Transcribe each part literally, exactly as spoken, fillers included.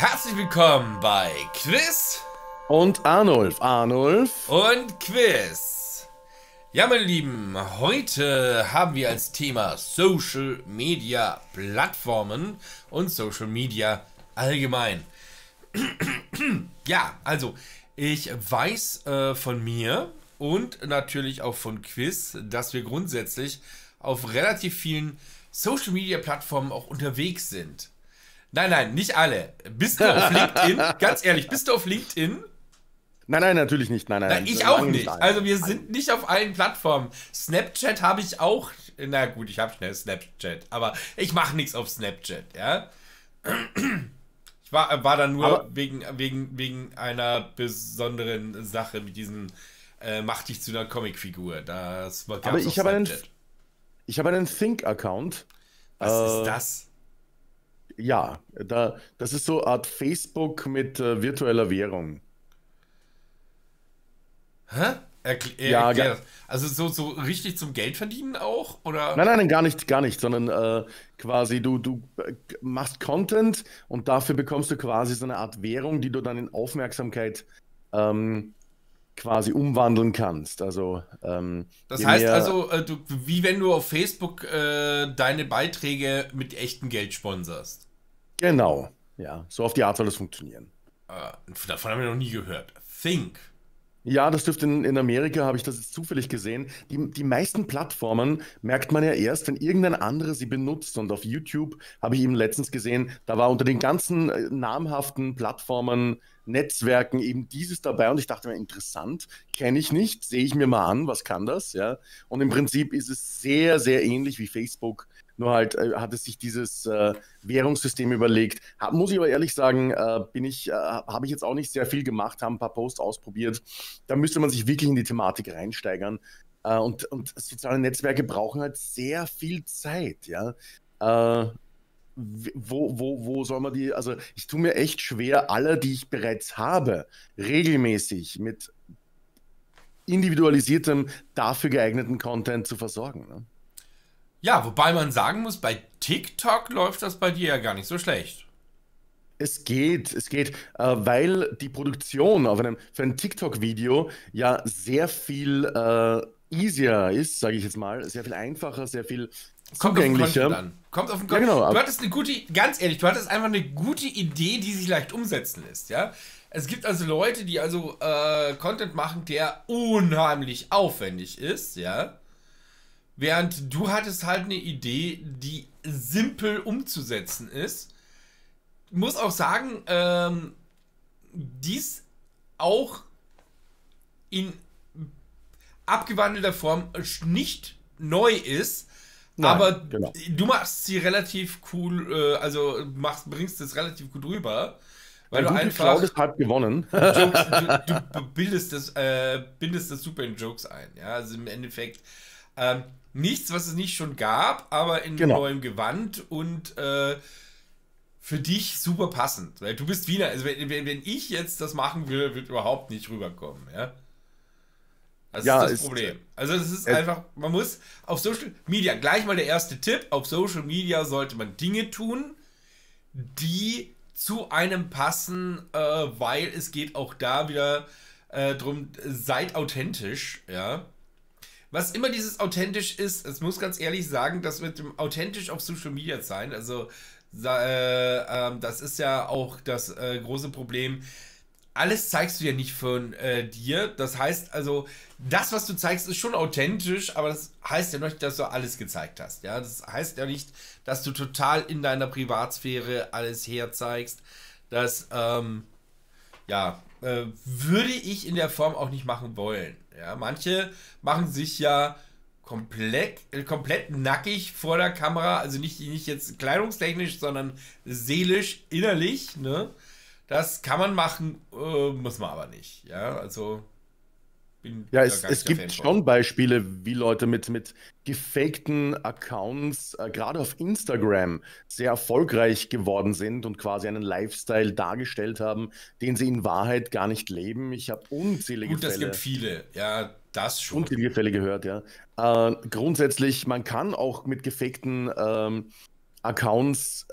Herzlich willkommen bei Quiz und Arnulf. Arnulf und Quiz. Ja, meine Lieben, heute haben wir als Thema Social Media Plattformen und Social Media allgemein. Ja, also ich weiß äh, von mir und natürlich auch von Quiz, dass wir grundsätzlich auf relativ vielen Social Media Plattformen auch unterwegs sind. Nein, nein, nicht alle. Bist du auf LinkedIn? Ganz ehrlich, bist du auf LinkedIn? Nein, nein, natürlich nicht. Nein, nein, nein ich auch nicht. Also wir sind nicht auf allen Plattformen. Snapchat habe ich auch. Na gut, ich habe schnell Snapchat, aber ich mache nichts auf Snapchat, ja. Ich war, war da nur aber wegen, wegen, wegen einer besonderen Sache mit diesem äh, mach dich zu einer Comicfigur. Das war aber ich habe einen, ich habe einen Think-Account. Was äh, ist das? Ja, da, das ist so eine Art Facebook mit äh, virtueller Währung. Hä? Erkl äh, ja, erklär das. Also so, so richtig zum Geld verdienen auch? Oder? Nein, nein, nein, gar nicht, gar nicht, sondern äh, quasi du, du machst Content und dafür bekommst du quasi so eine Art Währung, die du dann in Aufmerksamkeit ähm, quasi umwandeln kannst. Also ähm, das heißt also, äh, du, wie wenn du auf Facebook äh, deine Beiträge mit echtem Geld sponsorst. Genau, ja, so auf die Art soll das funktionieren. Äh, davon haben wir noch nie gehört. Think. Ja, das dürfte in, in Amerika, habe ich das jetzt zufällig gesehen. Die, die meisten Plattformen merkt man ja erst, wenn irgendein anderer sie benutzt. Und auf YouTube habe ich eben letztens gesehen, da war unter den ganzen äh, namhaften Plattformen, Netzwerken eben dieses dabei. Und ich dachte mir, interessant, kenne ich nicht, sehe ich mir mal an, was kann das? Ja? Und im Prinzip ist es sehr, sehr ähnlich wie Facebook. Nur halt äh, hat es sich dieses äh, Währungssystem überlegt. Hab, muss ich aber ehrlich sagen, äh, bin ich, äh, habe ich jetzt auch nicht sehr viel gemacht, habe ein paar Posts ausprobiert. Da müsste man sich wirklich in die Thematik reinsteigern. Äh, und, und soziale Netzwerke brauchen halt sehr viel Zeit, ja. Äh, wo, wo, wo soll man die, also ich tue mir echt schwer, alle, die ich bereits habe, regelmäßig mit individualisiertem, dafür geeigneten Content zu versorgen, ne? Ja, wobei man sagen muss, bei TikTok läuft das bei dir ja gar nicht so schlecht. Es geht, es geht, äh, weil die Produktion auf einem, für ein TikTok-Video ja sehr viel äh, easier ist, sage ich jetzt mal, sehr viel einfacher, sehr viel zugänglicher. Kommt auf den Content an. Kommt auf den Content. Ja, genau. Du hattest eine gute, ganz ehrlich, du hattest einfach eine gute Idee, die sich leicht umsetzen lässt, ja. Es gibt also Leute, die also äh, Content machen, der unheimlich aufwendig ist, ja. Während du hattest halt eine Idee, die simpel umzusetzen ist. Muss auch sagen, ähm, dies auch in abgewandelter Form nicht neu ist, Nein, aber genau. Du machst sie relativ cool, äh, also machst, bringst es relativ gut rüber. Weil Ein du einfach Cloud hat gewonnen. Jokes, du, du bildest das, äh, bindest das super in Jokes ein. Ja, also im Endeffekt ähm, nichts, was es nicht schon gab, aber in genau. neuem Gewand und äh, für dich super passend. Weil du bist Wiener. Also wenn, wenn ich jetzt das machen will, wird überhaupt nicht rüberkommen. Ja, das ja, ist das ist, Problem. Also das ist einfach, man muss auf Social Media, gleich mal der erste Tipp, auf Social Media sollte man Dinge tun, die zu einem passen, äh, weil es geht auch da wieder äh, drum, seid authentisch, ja. Was immer dieses authentisch ist, es muss ganz ehrlich sagen, das mit dem authentisch auf Social Media sein, also äh, äh, das ist ja auch das äh, große Problem. Alles zeigst du ja nicht von äh, dir. Das heißt also, das, was du zeigst, ist schon authentisch, aber das heißt ja nicht, dass du alles gezeigt hast. Ja, das heißt ja nicht, dass du total in deiner Privatsphäre alles herzeigst. Das, ähm, ja, äh, würde ich in der Form auch nicht machen wollen. Ja, manche machen sich ja komplett, äh, komplett nackig vor der Kamera, also nicht, nicht jetzt kleidungstechnisch, sondern seelisch, innerlich, ne? Das kann man machen, äh, muss man aber nicht. Ja, also. Bin ja, es, es gibt schon Beispiele, wie Leute mit, mit gefakten Accounts, äh, gerade auf Instagram, sehr erfolgreich geworden sind und quasi einen Lifestyle dargestellt haben, den sie in Wahrheit gar nicht leben. Ich habe unzählige Gut, Fälle. Gut, es gibt viele, ja, das schon. Unzählige Fälle gehört, ja. Äh, grundsätzlich, man kann auch mit gefakten ähm, Accounts äh,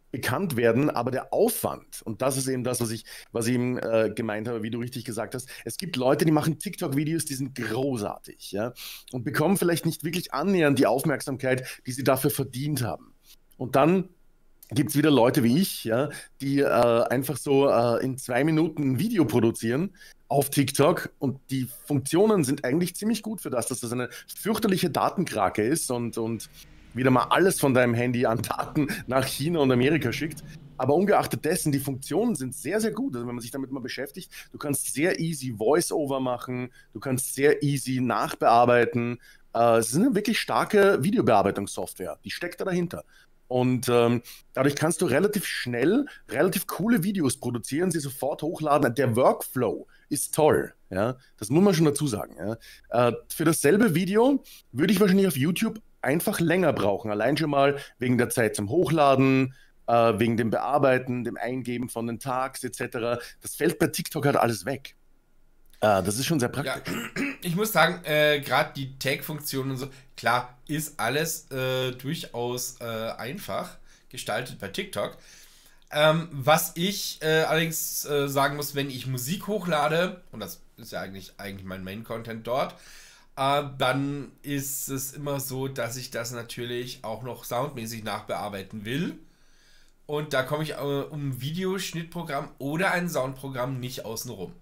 bekannt werden, aber der Aufwand, und das ist eben das, was ich, was ich eben äh, gemeint habe, wie du richtig gesagt hast, es gibt Leute, die machen TikTok-Videos, die sind großartig, ja, und bekommen vielleicht nicht wirklich annähernd die Aufmerksamkeit, die sie dafür verdient haben. Und dann gibt es wieder Leute wie ich, ja, die äh, einfach so äh, in zwei Minuten ein Video produzieren auf TikTok, und die Funktionen sind eigentlich ziemlich gut für das, dass das eine fürchterliche Datenkrake ist und, und wieder mal alles von deinem Handy an Daten nach China und Amerika schickt. Aber ungeachtet dessen, die Funktionen sind sehr, sehr gut. Also wenn man sich damit mal beschäftigt, du kannst sehr easy Voice-Over machen, du kannst sehr easy nachbearbeiten. Äh, es ist eine wirklich starke Videobearbeitungssoftware, die steckt da dahinter. Und ähm, dadurch kannst du relativ schnell, relativ coole Videos produzieren, sie sofort hochladen. Der Workflow ist toll, ja, das muss man schon dazu sagen. Ja. Äh, für dasselbe Video würde ich wahrscheinlich auf YouTube einfach länger brauchen, allein schon mal wegen der Zeit zum Hochladen, äh, wegen dem Bearbeiten, dem Eingeben von den Tags et cetera. Das fällt bei TikTok halt alles weg. Äh, das ist schon sehr praktisch. Ja, ich muss sagen, äh, gerade die Tag-Funktion und so, klar, ist alles äh, durchaus äh, einfach gestaltet bei TikTok. Ähm, was ich äh, allerdings äh, sagen muss, wenn ich Musik hochlade, und das ist ja eigentlich, eigentlich mein Main-Content dort, äh, dann ist es immer so, dass ich das natürlich auch noch soundmäßig nachbearbeiten will. Und da komme ich äh, um ein Videoschnittprogramm oder ein Soundprogramm nicht außen rum.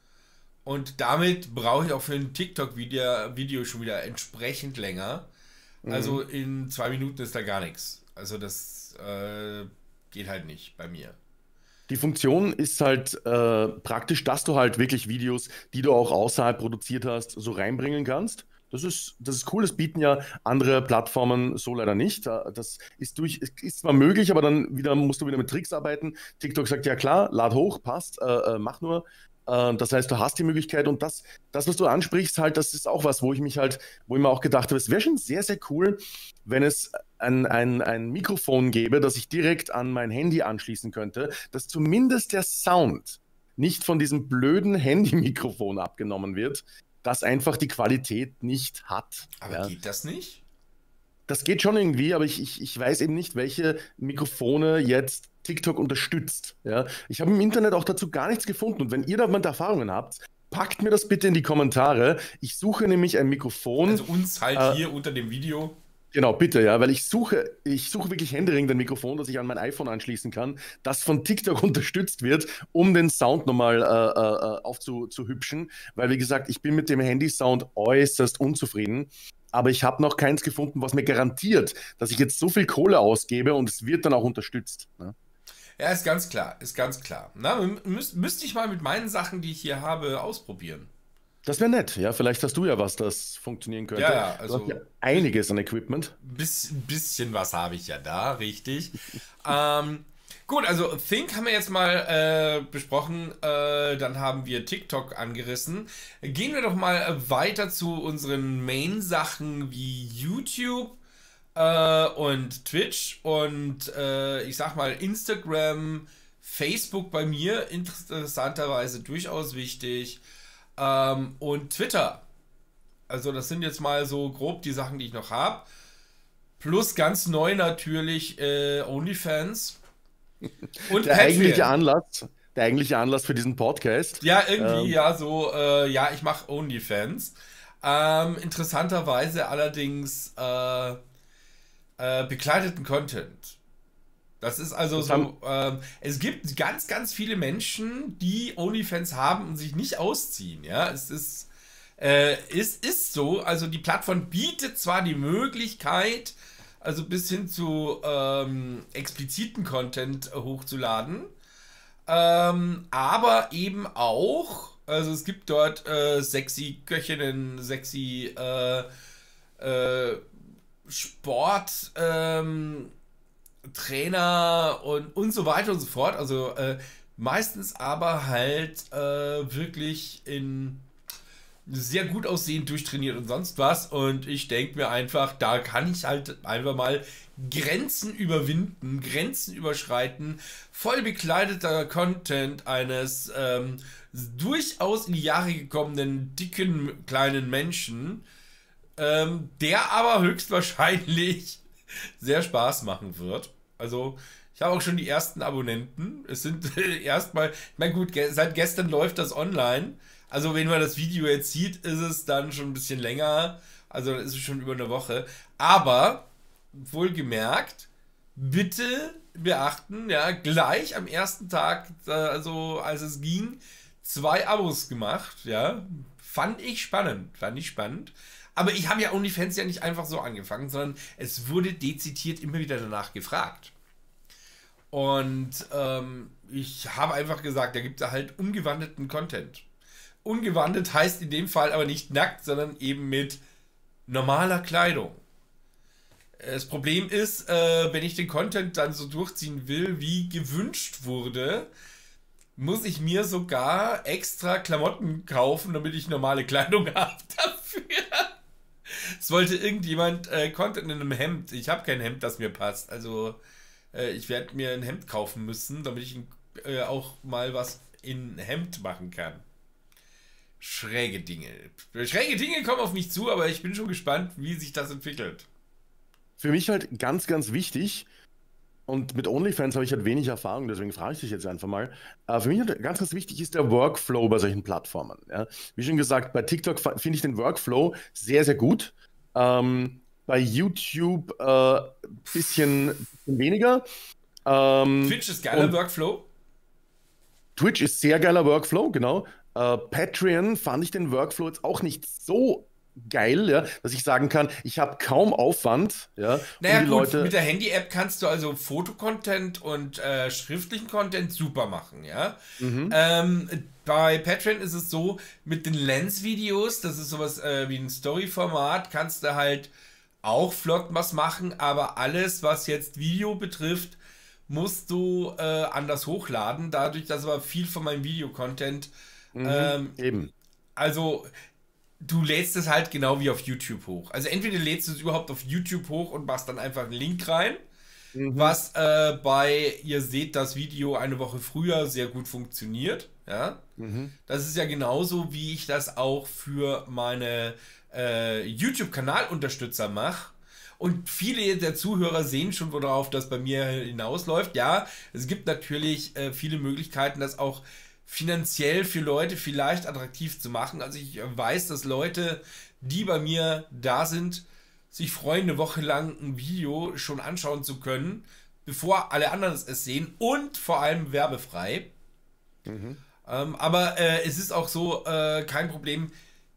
Und damit brauche ich auch für ein TikTok-Video Video schon wieder entsprechend länger. Also in zwei Minuten ist da gar nichts. Also das äh, geht halt nicht bei mir. Die Funktion ist halt äh, praktisch, dass du halt wirklich Videos, die du auch außerhalb produziert hast, so reinbringen kannst. Das ist, das ist cool, das bieten ja andere Plattformen so leider nicht. Das ist, durch, ist zwar möglich, aber dann wieder musst du wieder mit Tricks arbeiten. TikTok sagt, ja klar, lad hoch, passt, äh, mach nur. Äh, das heißt, du hast die Möglichkeit, und das, das, was du ansprichst, halt, das ist auch was, wo ich mich halt, wo ich mir auch gedacht habe, es wäre schon sehr, sehr cool, wenn es ein, ein, ein Mikrofon gäbe, das ich direkt an mein Handy anschließen könnte, dass zumindest der Sound nicht von diesem blöden Handy-Mikrofon abgenommen wird, das einfach die Qualität nicht hat. Aber ja. Geht das nicht? Das geht schon irgendwie, aber ich, ich, ich weiß eben nicht, welche Mikrofone jetzt TikTok unterstützt. Ja. Ich habe im Internet auch dazu gar nichts gefunden. Und wenn ihr damit Erfahrungen habt, packt mir das bitte in die Kommentare. Ich suche nämlich ein Mikrofon. Also uns halt äh, hier unter dem Video. Genau, bitte, ja, weil ich suche, ich suche wirklich händeringend ein Mikrofon, das ich an mein iPhone anschließen kann, das von TikTok unterstützt wird, um den Sound nochmal äh, äh, aufzuhübschen, weil, wie gesagt, ich bin mit dem Handy-Sound äußerst unzufrieden, aber ich habe noch keins gefunden, was mir garantiert, dass ich jetzt so viel Kohle ausgebe und es wird dann auch unterstützt. Ne? Ja, ist ganz klar, ist ganz klar. Na, müß, müsste ich mal mit meinen Sachen, die ich hier habe, ausprobieren. Das wäre nett, ja. Vielleicht hast du ja was, das funktionieren könnte. Ja, ja, also du hast ja einiges an Equipment. Bis, bisschen was habe ich ja da, richtig. ähm, gut, also Think haben wir jetzt mal äh, besprochen. Äh, dann haben wir TikTok angerissen. Gehen wir doch mal weiter zu unseren Main-Sachen wie YouTube äh, und Twitch und äh, ich sag mal Instagram, Facebook bei mir interessanterweise durchaus wichtig. Ähm, und Twitter. Also das sind jetzt mal so grob die Sachen, die ich noch habe. Plus ganz neu natürlich äh, OnlyFans. Und der eigentliche Anlass, der eigentliche Anlass für diesen Podcast. Ja, irgendwie, ähm. ja, so, äh, ja, ich mache OnlyFans. Ähm, interessanterweise allerdings äh, äh, bekleideten Content. Das ist also das so, ähm, es gibt ganz, ganz viele Menschen, die OnlyFans haben und sich nicht ausziehen, ja, es ist, äh, es ist so, also die Plattform bietet zwar die Möglichkeit, also bis hin zu ähm, expliziten Content hochzuladen, ähm, aber eben auch, also es gibt dort äh, sexy Köchinnen, sexy äh, äh, Sport, ähm, Trainer und, und so weiter und so fort. Also äh, meistens aber halt äh, wirklich in sehr gut aussehend, durchtrainiert und sonst was. Und ich denke mir einfach, da kann ich halt einfach mal Grenzen überwinden, Grenzen überschreiten. Voll bekleideter Content eines ähm, durchaus in die Jahre gekommenen, dicken, kleinen Menschen, ähm, der aber höchstwahrscheinlich sehr Spaß machen wird. Also Ich habe auch schon die ersten Abonnenten. Es sind erstmal, ich meine gut, ge seit gestern läuft das online. Also wenn man das Video jetzt sieht, ist es dann schon ein bisschen länger. Also dann ist es schon über eine Woche. Aber, wohlgemerkt, bitte beachten, ja, gleich am ersten Tag, also als es ging, zwei Abos gemacht, ja. Fand ich spannend, fand ich spannend. Aber ich habe ja OnlyFans ja nicht einfach so angefangen, sondern es wurde dezidiert immer wieder danach gefragt. Und ähm, ich habe einfach gesagt, da gibt es halt ungewandelten Content. Ungewandelt heißt in dem Fall aber nicht nackt, sondern eben mit normaler Kleidung. Das Problem ist, äh, wenn ich den Content dann so durchziehen will, wie gewünscht wurde, muss ich mir sogar extra Klamotten kaufen, damit ich normale Kleidung habe dafür. Es wollte irgendjemand äh, Content in einem Hemd. Ich habe kein Hemd, das mir passt. Also äh, ich werde mir ein Hemd kaufen müssen, damit ich äh, auch mal was in Hemd machen kann. Schräge Dinge. Schräge Dinge kommen auf mich zu, aber ich bin schon gespannt, wie sich das entwickelt. Für mich halt ganz, ganz wichtig, und mit OnlyFans habe ich halt wenig Erfahrung, deswegen frage ich dich jetzt einfach mal. Äh, für mich halt ganz, ganz wichtig ist der Workflow bei solchen Plattformen. Ja? Wie schon gesagt, bei TikTok finde ich den Workflow sehr, sehr gut. Ähm, bei YouTube ein äh, bisschen, bisschen weniger. Ähm, Twitch ist geiler Workflow. Twitch ist sehr geiler Workflow, genau. Äh, Patreon fand ich den Workflow jetzt auch nicht so geil, ja, dass ich sagen kann, ich habe kaum Aufwand. Ja, naja, um die gut, Leute mit der Handy-App kannst du also Fotocontent und äh, schriftlichen Content super machen, ja. Mhm. Ähm, bei Patreon ist es so, mit den Lens-Videos, das ist sowas äh, wie ein Story-Format, kannst du halt auch flott was machen, aber alles, was jetzt Video betrifft, musst du äh, anders hochladen, dadurch, dass aber viel von meinem Videocontent mhm, ähm, eben. Also du lädst es halt genau wie auf YouTube hoch. Also entweder lädst du es überhaupt auf YouTube hoch und machst dann einfach einen Link rein, mhm. was äh, bei, ihr seht das Video eine Woche früher, sehr gut funktioniert. Ja? Mhm. Das ist ja genauso, wie ich das auch für meine äh, YouTube-Kanalunterstützer mache. Und viele der Zuhörer sehen schon, worauf das bei mir hinausläuft. Ja, es gibt natürlich äh, viele Möglichkeiten, das auch finanziell für Leute vielleicht attraktiv zu machen. Also ich weiß, dass Leute, die bei mir da sind, sich freuen, eine Woche lang ein Video schon anschauen zu können, bevor alle anderen es sehen und vor allem werbefrei. Mhm. Ähm, aber äh, es ist auch so, äh, kein Problem,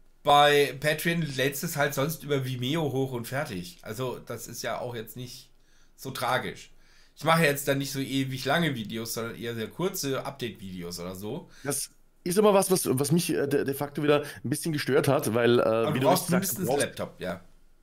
bei Patreon lädst es halt sonst über Vimeo hoch und fertig. Also das ist ja auch jetzt nicht so tragisch. Ich mache jetzt dann nicht so ewig lange Videos, sondern eher sehr kurze Update-Videos oder so. Das ist aber was, was, was mich äh, de, de facto wieder ein bisschen gestört hat, weil... Äh, aber du brauchst mindestens einen Laptop, ja.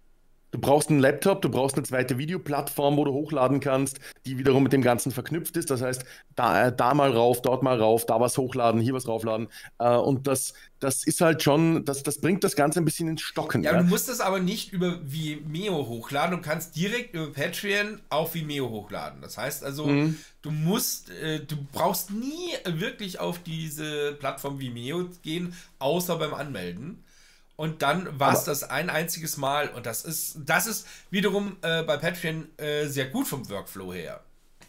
Du brauchst einen Laptop, du brauchst eine zweite Videoplattform, wo du hochladen kannst, die wiederum mit dem Ganzen verknüpft ist. Das heißt, da, da mal rauf, dort mal rauf, da was hochladen, hier was raufladen. Äh, und das, das ist halt schon, das, das bringt das Ganze ein bisschen ins Stocken. Ja, ja? Du musst das aber nicht über Vimeo hochladen. Du kannst direkt über Patreon auf Vimeo hochladen. Das heißt also, mhm. du musst, äh, du brauchst nie wirklich auf diese Plattform Vimeo gehen, außer beim Anmelden. Und dann war es das ein einziges Mal. Und das ist, das ist wiederum äh, bei Patreon äh, sehr gut vom Workflow her.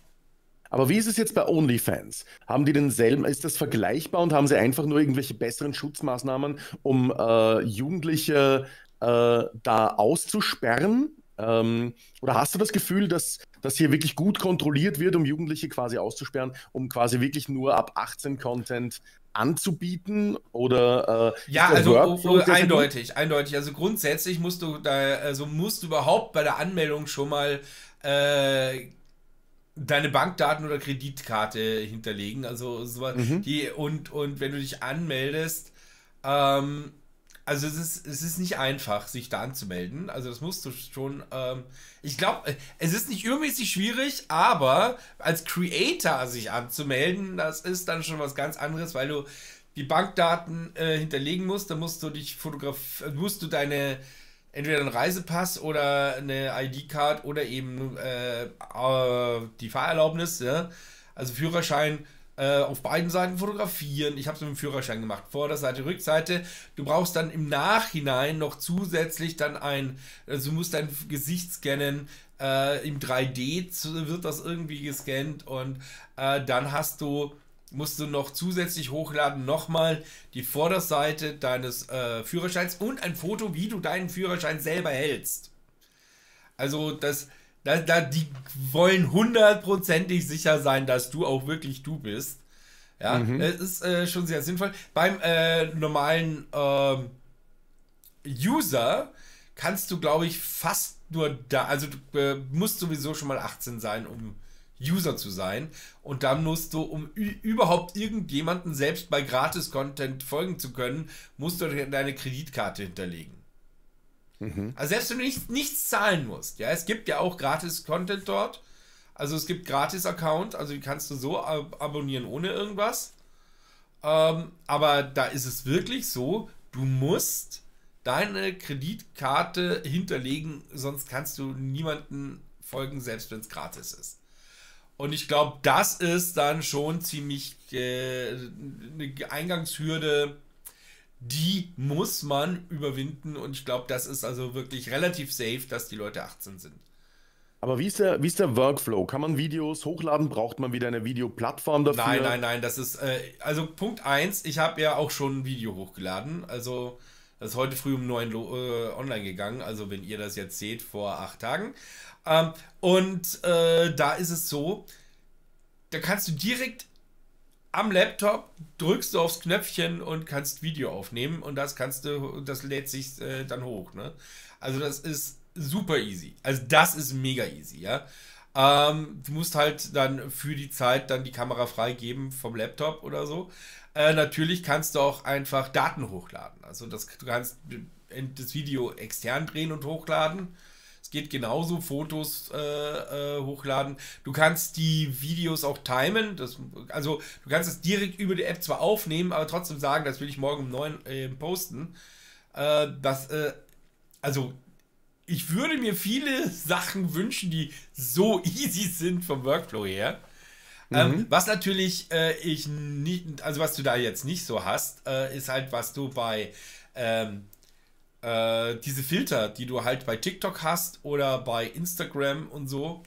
Aber wie ist es jetzt bei OnlyFans? Haben die denselben, ist das vergleichbar und haben sie einfach nur irgendwelche besseren Schutzmaßnahmen, um äh, Jugendliche äh, da auszusperren? Ähm, oder hast du das Gefühl, dass das hier wirklich gut kontrolliert wird, um Jugendliche quasi auszusperren, um quasi wirklich nur ab achtzehn Content anzubieten? Oder äh, ja, also oh, eindeutig, eindeutig. Also grundsätzlich musst du da, also musst du überhaupt bei der Anmeldung schon mal äh, deine Bankdaten oder Kreditkarte hinterlegen. Also sowas, mhm. die und und wenn du dich anmeldest, ähm, also es ist, es ist nicht einfach, sich da anzumelden. Also das musst du schon, ähm, ich glaube, es ist nicht übermäßig schwierig, aber als Creator sich anzumelden, das ist dann schon was ganz anderes, weil du die Bankdaten äh, hinterlegen musst. Da musst du dich fotografieren, musst du deine, entweder einen Reisepass oder eine I D-Card oder eben äh, äh, die Fahrerlaubnis, ja? Also Führerschein äh, auf beiden Seiten fotografieren. Ich habe es mit dem Führerschein gemacht, Vorderseite, Rückseite. Du brauchst dann im Nachhinein noch zusätzlich dann ein, also du musst dein Gesicht scannen, äh, im drei D wird das irgendwie gescannt und äh, dann hast du, musst du noch zusätzlich hochladen, nochmal die Vorderseite deines äh, Führerscheins und ein Foto, wie du deinen Führerschein selber hältst. Also das, da, da, die wollen hundertprozentig sicher sein, dass du auch wirklich du bist. Ja, Mhm. es ist äh, schon sehr sinnvoll. Beim äh, normalen äh, User kannst du, glaube ich, fast nur da, also du äh, musst sowieso schon mal achtzehn sein, um User zu sein. Und dann musst du, um überhaupt irgendjemanden selbst bei Gratis-Content folgen zu können, musst du deine Kreditkarte hinterlegen. Mhm. Also selbst wenn du nicht, nichts zahlen musst, ja, es gibt ja auch Gratis-Content dort. Also es gibt Gratis-Account, also die kannst du so ab abonnieren ohne irgendwas. Ähm, aber da ist es wirklich so, du musst deine Kreditkarte hinterlegen, sonst kannst du niemanden folgen, selbst wenn es gratis ist. Und ich glaube, das ist dann schon ziemlich äh, eine Eingangshürde, die muss man überwinden. Und ich glaube, das ist also wirklich relativ safe, dass die Leute achtzehn sind. Aber wie ist der, wie ist der Workflow? Kann man Videos hochladen? Braucht man wieder eine Videoplattform Nein, dafür? nein, nein, das ist, äh, also Punkt eins, ich habe ja auch schon ein Video hochgeladen. Also, das ist heute früh um neun äh, online gegangen. Also, wenn ihr das jetzt seht, vor acht Tagen. Ähm, und äh, da ist es so, da kannst du direkt am Laptop drückst du aufs Knöpfchen und kannst Video aufnehmen und das kannst du, das lädt sich äh, dann hoch, ne? Also das ist super easy. Also das ist mega easy, ja. Ähm, du musst halt dann für die Zeit dann die Kamera freigeben vom Laptop oder so. Äh, natürlich kannst du auch einfach Daten hochladen. Also das, du kannst das Video extern drehen und hochladen. Es geht genauso, Fotos äh, äh, hochladen. Du kannst die Videos auch timen. Das, also du kannst es direkt über die App zwar aufnehmen, aber trotzdem sagen, das will ich morgen um neun äh, posten. Äh, das, äh, also ich würde mir viele Sachen wünschen, die so easy sind vom Workflow her. Ähm, Mhm. was natürlich äh, ich nicht, also was du da jetzt nicht so hast, äh, ist halt, was du bei ähm, äh, diese Filter, die du halt bei TikTok hast oder bei Instagram und so,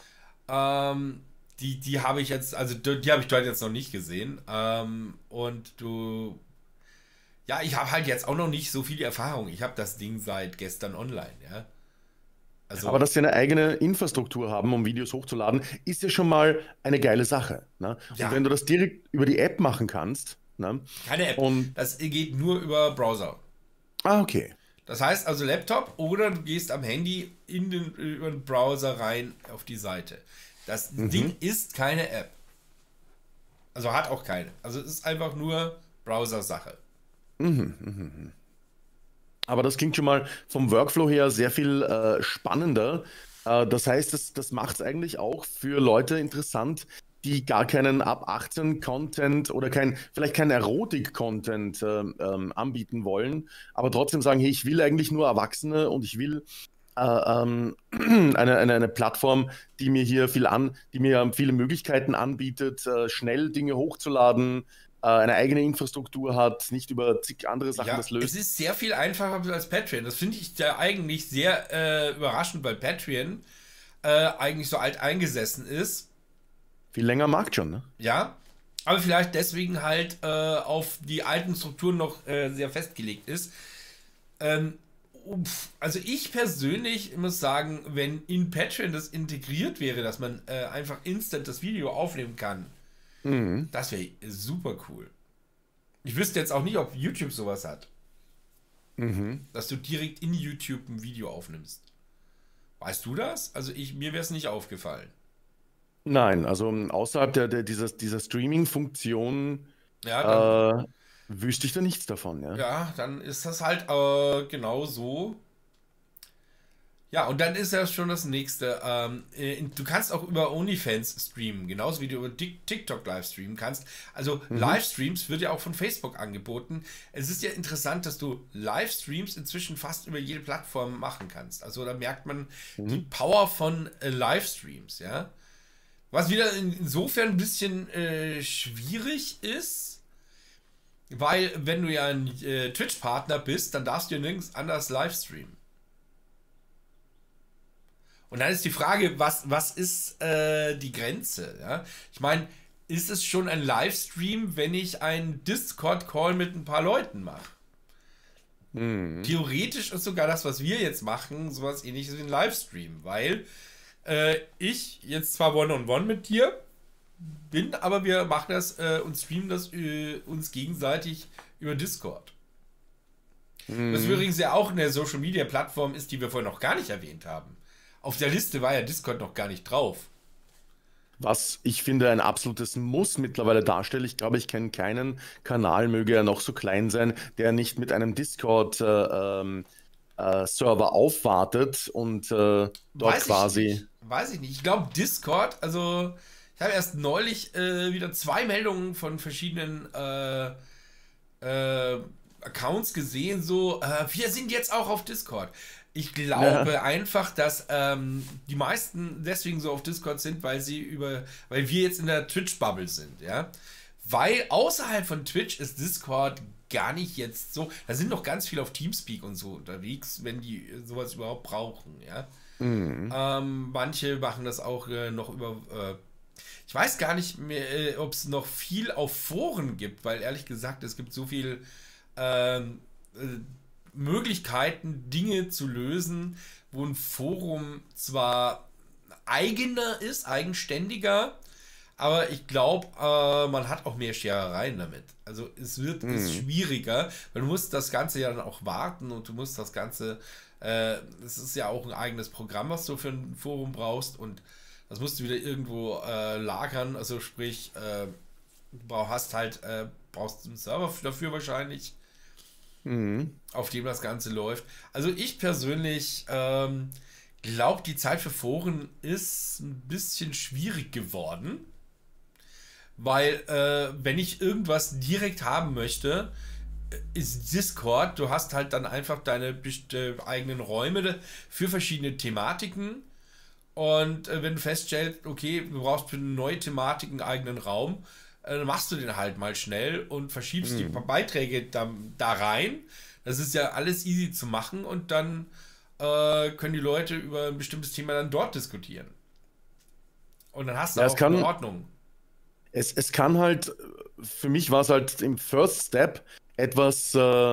ähm, die, die habe ich jetzt, also die, die habe ich dort jetzt noch nicht gesehen. Ähm, und du, ja, ich habe halt jetzt auch noch nicht so viel Erfahrung. Ich habe das Ding seit gestern online, ja. Aber Also, dass sie eine eigene Infrastruktur haben, um Videos hochzuladen, ist ja schon mal eine geile Sache. Ne? Und ja, wenn du das direkt über die App machen kannst, ne? keine App. Und, Das geht nur über Browser. ah, okay. Das heißt also Laptop oder du gehst am Handy in den, über den Browser rein auf die Seite. Das Ding Mhm. ist keine App. Also hat auch keine. Also es ist einfach nur Browser-Sache. Mhm. Mhm. Aber das klingt schon mal vom Workflow her sehr viel äh, spannender. Äh, das heißt, das, das macht es eigentlich auch für Leute interessant, die gar keinen ab achtzehn Content oder kein, vielleicht keinen Erotik-Content ähm, ähm, anbieten wollen, aber trotzdem sagen, hey, ich will eigentlich nur Erwachsene und ich will äh, ähm, eine, eine, eine Plattform, die mir hier viel an, die mir viele Möglichkeiten anbietet, äh, schnell Dinge hochzuladen, äh, eine eigene Infrastruktur hat, nicht über zig andere Sachen Ja, das es löst. ist sehr viel einfacher als Patreon. Das finde ich ja eigentlich sehr äh, überraschend, weil Patreon äh, eigentlich so alt eingesessen ist. Viel länger Markt schon, ne? Ja, aber vielleicht deswegen halt äh, auf die alten Strukturen noch äh, sehr festgelegt ist. Ähm, uff, also ich persönlich muss sagen, wenn in Patreon das integriert wäre, dass man äh, einfach instant das Video aufnehmen kann, Mhm. das wäre super cool. Ich wüsste jetzt auch nicht, ob YouTube sowas hat, Mhm. dass du direkt in YouTube ein Video aufnimmst. Weißt du das? Also ich, mir wäre es nicht aufgefallen. Nein, also ähm, außerhalb der, der, dieser, dieser Streaming-Funktion Ja, dann, äh, wüsste ich da nichts davon, ja. ja, dann ist das halt äh, genau so. Ja, und dann ist ja schon das nächste. Ähm, äh, du kannst auch über OnlyFans streamen, genauso wie du über Tik- TikTok live streamen kannst. Also Mhm. Livestreams wird ja auch von Facebook angeboten. Es ist ja interessant, dass du Livestreams inzwischen fast über jede Plattform machen kannst. Also da merkt man die Mhm. Power von äh, Livestreams, ja. Was wieder insofern ein bisschen äh, schwierig ist, weil wenn du ja ein äh, Twitch-Partner bist, dann darfst du ja nirgends anders livestreamen. Und dann ist die Frage, was, was ist äh, die Grenze? Ja? Ich meine, ist es schon ein Livestream, wenn ich einen Discord-Call mit ein paar Leuten mache? Mhm. Theoretisch ist sogar das, was wir jetzt machen, sowas ähnliches wie ein Livestream, weil äh, ich jetzt zwar One-on-One mit dir bin, aber wir machen das äh, und streamen das äh, uns gegenseitig über Discord. Mhm. Was übrigens ja auch eine Social-Media-Plattform ist, die wir vorhin noch gar nicht erwähnt haben. Auf der Liste war ja Discord noch gar nicht drauf. Was ich finde ein absolutes Muss mittlerweile darstellt. Ich glaube, ich kenne keinen Kanal, möge er noch so klein sein, der nicht mit einem Discord-Server äh, äh, aufwartet und äh, dort Weiß quasi... Ich nicht. Weiß ich nicht. Ich glaube, Discord, also ich habe erst neulich äh, wieder zwei Meldungen von verschiedenen äh, äh, Accounts gesehen, so, äh, wir sind jetzt auch auf Discord. Ich glaube ja. einfach, dass ähm, die meisten deswegen so auf Discord sind, weil sie über, weil wir jetzt in der Twitch-Bubble sind, ja. Weil außerhalb von Twitch ist Discord gar nicht jetzt so. Da sind noch ganz viele auf Teamspeak und so unterwegs, wenn die sowas überhaupt brauchen, ja. Mhm. Ähm, manche machen das auch äh, noch über. Äh, ich weiß gar nicht mehr, äh, ob es noch viel auf Foren gibt, weil ehrlich gesagt, es gibt so viel. Ähm, äh, Möglichkeiten, Dinge zu lösen, wo ein Forum zwar eigener ist, eigenständiger, aber ich glaube, äh, man hat auch mehr Scherereien damit. Also es wird mhm. ist schwieriger, weil du musst das Ganze ja dann auch warten und du musst das Ganze, äh, es ist ja auch ein eigenes Programm, was du für ein Forum brauchst und das musst du wieder irgendwo äh, lagern, also sprich, äh, du hast halt, äh, brauchst einen Server dafür wahrscheinlich. Mhm. Auf dem das Ganze läuft. Also ich persönlich ähm, glaube, die Zeit für Foren ist ein bisschen schwierig geworden, weil äh, wenn ich irgendwas direkt haben möchte, ist Discord, du hast halt dann einfach deine äh, eigenen Räume für verschiedene Thematiken und äh, wenn du feststellst, okay, du brauchst für eine neue Thematik einen eigenen Raum, dann machst du den halt mal schnell und verschiebst mhm. die Beiträge da, da rein. Das ist ja alles easy zu machen und dann äh, können die Leute über ein bestimmtes Thema dann dort diskutieren. Und dann hast du ja, auch kann, eine Ordnung. Es, es kann halt, für mich war es halt im First Step etwas äh,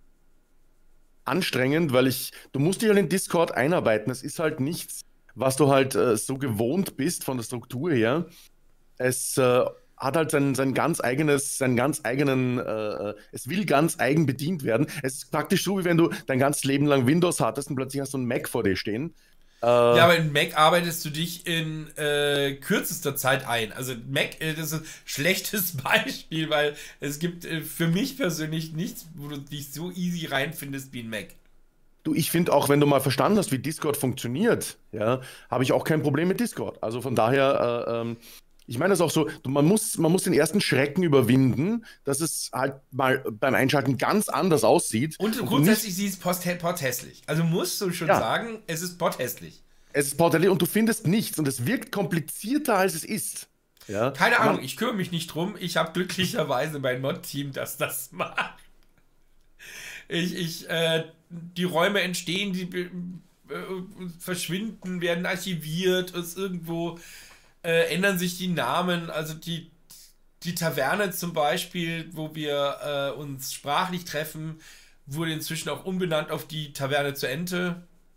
anstrengend, weil ich, du musst dich halt in Discord einarbeiten. Es ist halt nichts, was du halt äh, so gewohnt bist von der Struktur her. Es äh, hat halt sein, sein ganz eigenes, seinen ganz eigenen, äh, es will ganz eigen bedient werden. Es ist praktisch so, wie wenn du dein ganzes Leben lang Windows hattest und plötzlich hast du einen Mac vor dir stehen. Äh, ja, aber in Mac arbeitest du dich in äh, kürzester Zeit ein. Also Mac äh, das ist ein schlechtes Beispiel, weil es gibt äh, für mich persönlich nichts, wo du dich so easy reinfindest wie in Mac. Du, ich finde auch, wenn du mal verstanden hast, wie Discord funktioniert, ja, habe ich auch kein Problem mit Discord. Also von daher, äh, ähm, ich meine das auch so, man muss, man muss den ersten Schrecken überwinden, dass es halt mal beim Einschalten ganz anders aussieht. Und, und grundsätzlich sieht es potthässlich. Also musst du schon ja. sagen, es ist potthässlich. Es ist potthässlich und du findest nichts und es wirkt komplizierter, als es ist. Ja? Keine Ahnung, ich kümmere mich nicht drum. Ich habe glücklicherweise mein Mod-Team, das das macht. Ich, ich, äh, die Räume entstehen, die äh, verschwinden, werden archiviert, ist irgendwo... Äh, ändern sich die Namen, also die, die Taverne zum Beispiel, wo wir äh, uns sprachlich treffen, wurde inzwischen auch umbenannt auf die Taverne zur Ente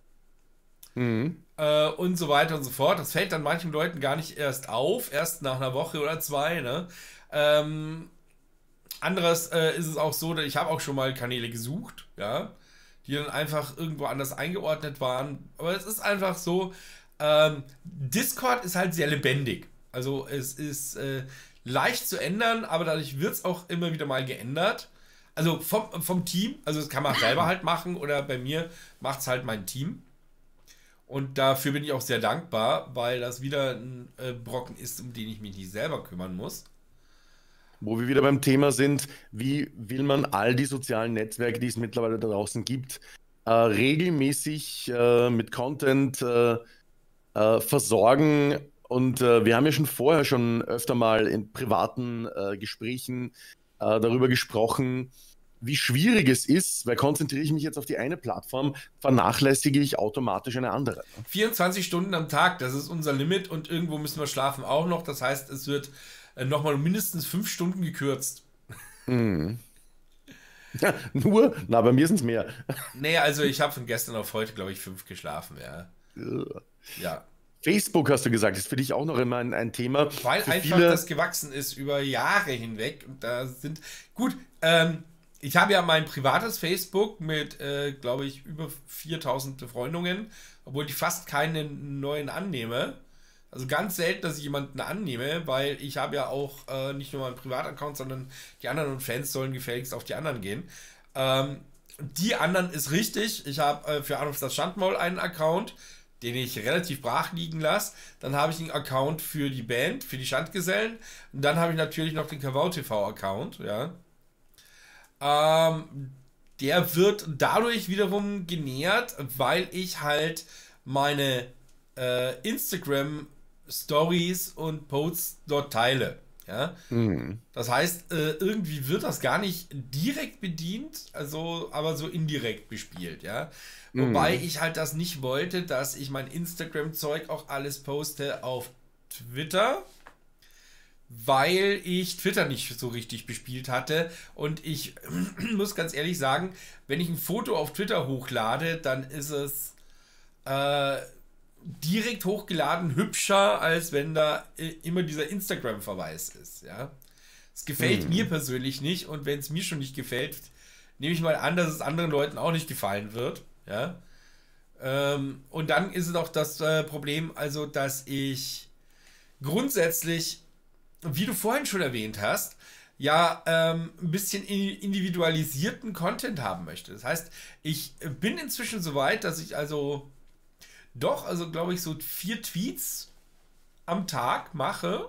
mhm. äh, und so weiter und so fort. Das fällt dann manchen Leuten gar nicht erst auf, erst nach einer Woche oder zwei. Ne? Ähm, anderes äh, ist es auch so, dass ich habe auch schon mal Kanäle gesucht, ja, die dann einfach irgendwo anders eingeordnet waren. Aber es ist einfach so, Ähm, Discord ist halt sehr lebendig. Also es ist äh, leicht zu ändern, aber dadurch wird es auch immer wieder mal geändert. Also vom, vom Team, also das kann man selber halt machen oder bei mir macht es halt mein Team. Und dafür bin ich auch sehr dankbar, weil das wieder ein äh, Brocken ist, um den ich mich nicht selber kümmern muss. Wo wir wieder beim Thema sind, wie will man all die sozialen Netzwerke, die es mittlerweile da draußen gibt, äh, regelmäßig äh, mit Content äh, versorgen Und äh, wir haben ja schon vorher schon öfter mal in privaten äh, Gesprächen äh, darüber gesprochen, wie schwierig es ist, weil konzentriere ich mich jetzt auf die eine Plattform, vernachlässige ich automatisch eine andere. vierundzwanzig Stunden am Tag, das ist unser Limit und irgendwo müssen wir schlafen auch noch. Das heißt, es wird äh, nochmal mindestens fünf Stunden gekürzt. Hm. Ja, nur? Na, bei mir sind es mehr. Nee, also ich habe von gestern auf heute, glaube ich, fünf geschlafen, ja. Ja. Facebook, hast du gesagt, ist für dich auch noch immer ein, ein Thema. Weil für einfach viele... das gewachsen ist über Jahre hinweg. Und da sind. Gut, ähm, ich habe ja mein privates Facebook mit, äh, glaube ich, über viertausend Befreundungen, obwohl ich fast keinen neuen annehme. Also ganz selten, dass ich jemanden annehme, weil ich habe ja auch äh, nicht nur meinen Privataccount, sondern die anderen Fans sollen gefälligst auf die anderen gehen. Ähm, die anderen ist richtig. Ich habe äh, für Anruf das Schandmaul einen Account, den ich relativ brach liegen lasse. Dann habe ich einen Account für die Band, für die Schandgesellen. Und dann habe ich natürlich noch den Kavau T V-Account, ja. Ähm, der wird dadurch wiederum genährt, weil ich halt meine äh, Instagram Stories und Posts dort teile. Ja? Mhm. Das heißt, äh, irgendwie wird das gar nicht direkt bedient, also aber so indirekt bespielt, ja. Wobei Mhm. ich halt das nicht wollte, dass ich mein Instagram-Zeug auch alles poste auf Twitter, weil ich Twitter nicht so richtig bespielt hatte. Und ich muss ganz ehrlich sagen, wenn ich ein Foto auf Twitter hochlade, dann ist es äh, direkt hochgeladen hübscher, als wenn da äh, immer dieser Instagram-Verweis ist, ja. Es gefällt Mhm. mir persönlich nicht und wenn es mir schon nicht gefällt, nehme ich mal an, dass es anderen Leuten auch nicht gefallen wird, ja. Ähm, und dann ist es auch das äh, Problem, also dass ich grundsätzlich, wie du vorhin schon erwähnt hast, ja, ähm, ein bisschen individualisierten Content haben möchte. Das heißt, ich bin inzwischen so weit, dass ich also doch, also glaube ich, so vier Tweets am Tag mache.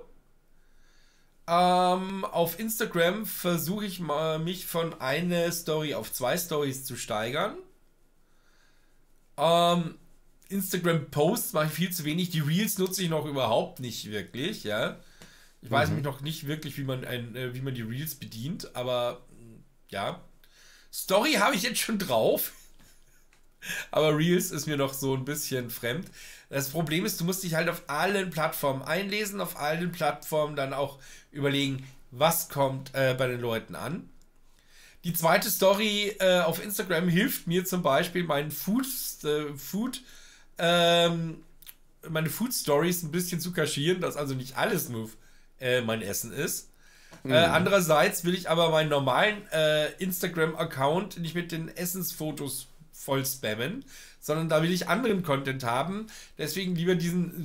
Ähm, auf Instagram versuche ich mal, mich von einer Story auf zwei Stories zu steigern. Ähm, Instagram-Posts mache ich viel zu wenig. Die Reels nutze ich noch überhaupt nicht wirklich, ja. Ich weiß Mhm. mich noch nicht wirklich, wie man, ein, äh, wie man die Reels bedient, aber ja. Story habe ich jetzt schon drauf. Aber Reels ist mir noch so ein bisschen fremd. Das Problem ist, du musst dich halt auf allen Plattformen einlesen, auf allen Plattformen dann auch überlegen, was kommt äh, bei den Leuten an. Die zweite Story äh, auf Instagram hilft mir zum Beispiel, meinen Food, äh, Food ähm, meine Food Stories ein bisschen zu kaschieren, dass also nicht alles nur äh, mein Essen ist. Äh, Mhm. andererseits will ich aber meinen normalen äh, Instagram-Account nicht mit den Essensfotos voll spammen, sondern da will ich anderen Content haben. Deswegen lieber diesen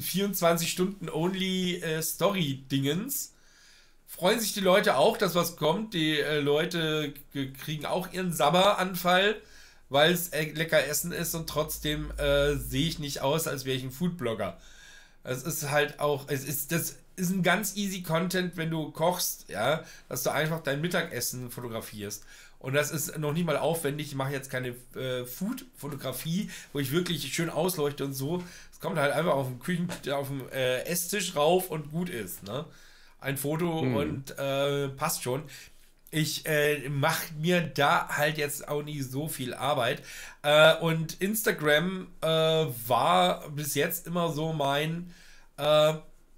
vierundzwanzig-Stunden-Only-Story-Dingens. Freuen sich die Leute auch, dass was kommt. Die äh, Leute kriegen auch ihren Sabberanfall, weil es äh, lecker Essen ist und trotzdem äh, sehe ich nicht aus, als wäre ich ein Foodblogger. Es ist halt auch, es ist, das ist ein ganz easy Content, wenn du kochst, ja, dass du einfach dein Mittagessen fotografierst. Und das ist noch nicht mal aufwendig. Ich mache jetzt keine äh, Food-Fotografie, wo ich wirklich schön ausleuchte und so. Es kommt halt einfach auf dem Küchen, auf dem äh, Esstisch rauf und gut ist, ne? Ein Foto Mhm. und äh, passt schon. Ich äh, mache mir da halt jetzt auch nie so viel Arbeit. Äh, und Instagram äh, war bis jetzt immer so mein, äh,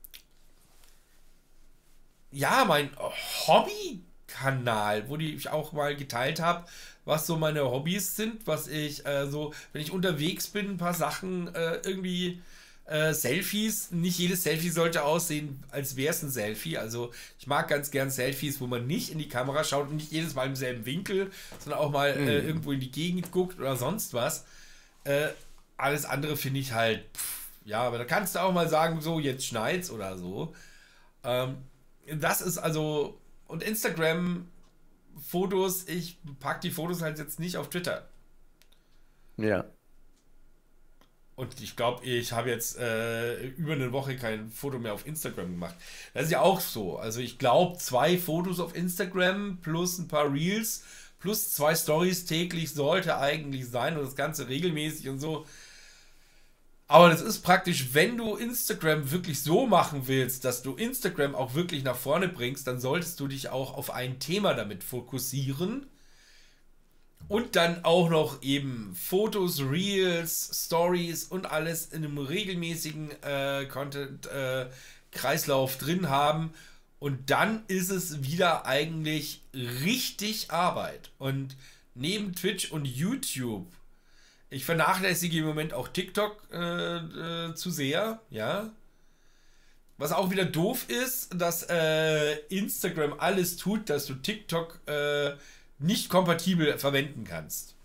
ja, mein Hobbykanal, wo die ich auch mal geteilt habe, was so meine Hobbys sind, was ich äh, so, wenn ich unterwegs bin, ein paar Sachen äh, irgendwie äh, Selfies. Nicht jedes Selfie sollte aussehen, als wäre es ein Selfie. Also ich mag ganz gern Selfies, wo man nicht in die Kamera schaut und nicht jedes Mal im selben Winkel, sondern auch mal äh, Mhm. irgendwo in die Gegend guckt oder sonst was. Äh, alles andere finde ich halt, pff, ja, aber da kannst du auch mal sagen, so, jetzt schneit's oder so. Ähm, das ist also, und Instagram-Fotos, ich pack die Fotos halt jetzt nicht auf Twitter. Ja. Und ich glaube, ich habe jetzt äh, über eine Woche kein Foto mehr auf Instagram gemacht. Das ist ja auch so. Also ich glaube, zwei Fotos auf Instagram plus ein paar Reels plus zwei Stories täglich sollte eigentlich sein und das Ganze regelmäßig und so. Aber das ist praktisch, wenn du Instagram wirklich so machen willst, dass du Instagram auch wirklich nach vorne bringst, dann solltest du dich auch auf ein Thema damit fokussieren und dann auch noch eben Fotos, Reels, Stories und alles in einem regelmäßigen äh, Content-Kreislauf äh, drin haben. Und dann ist es wieder eigentlich richtig Arbeit. Und neben Twitch und YouTube, ich vernachlässige im Moment auch TikTok äh, äh, zu sehr, ja. Was auch wieder doof ist, dass äh, Instagram alles tut, dass du TikTok äh, nicht kompatibel verwenden kannst.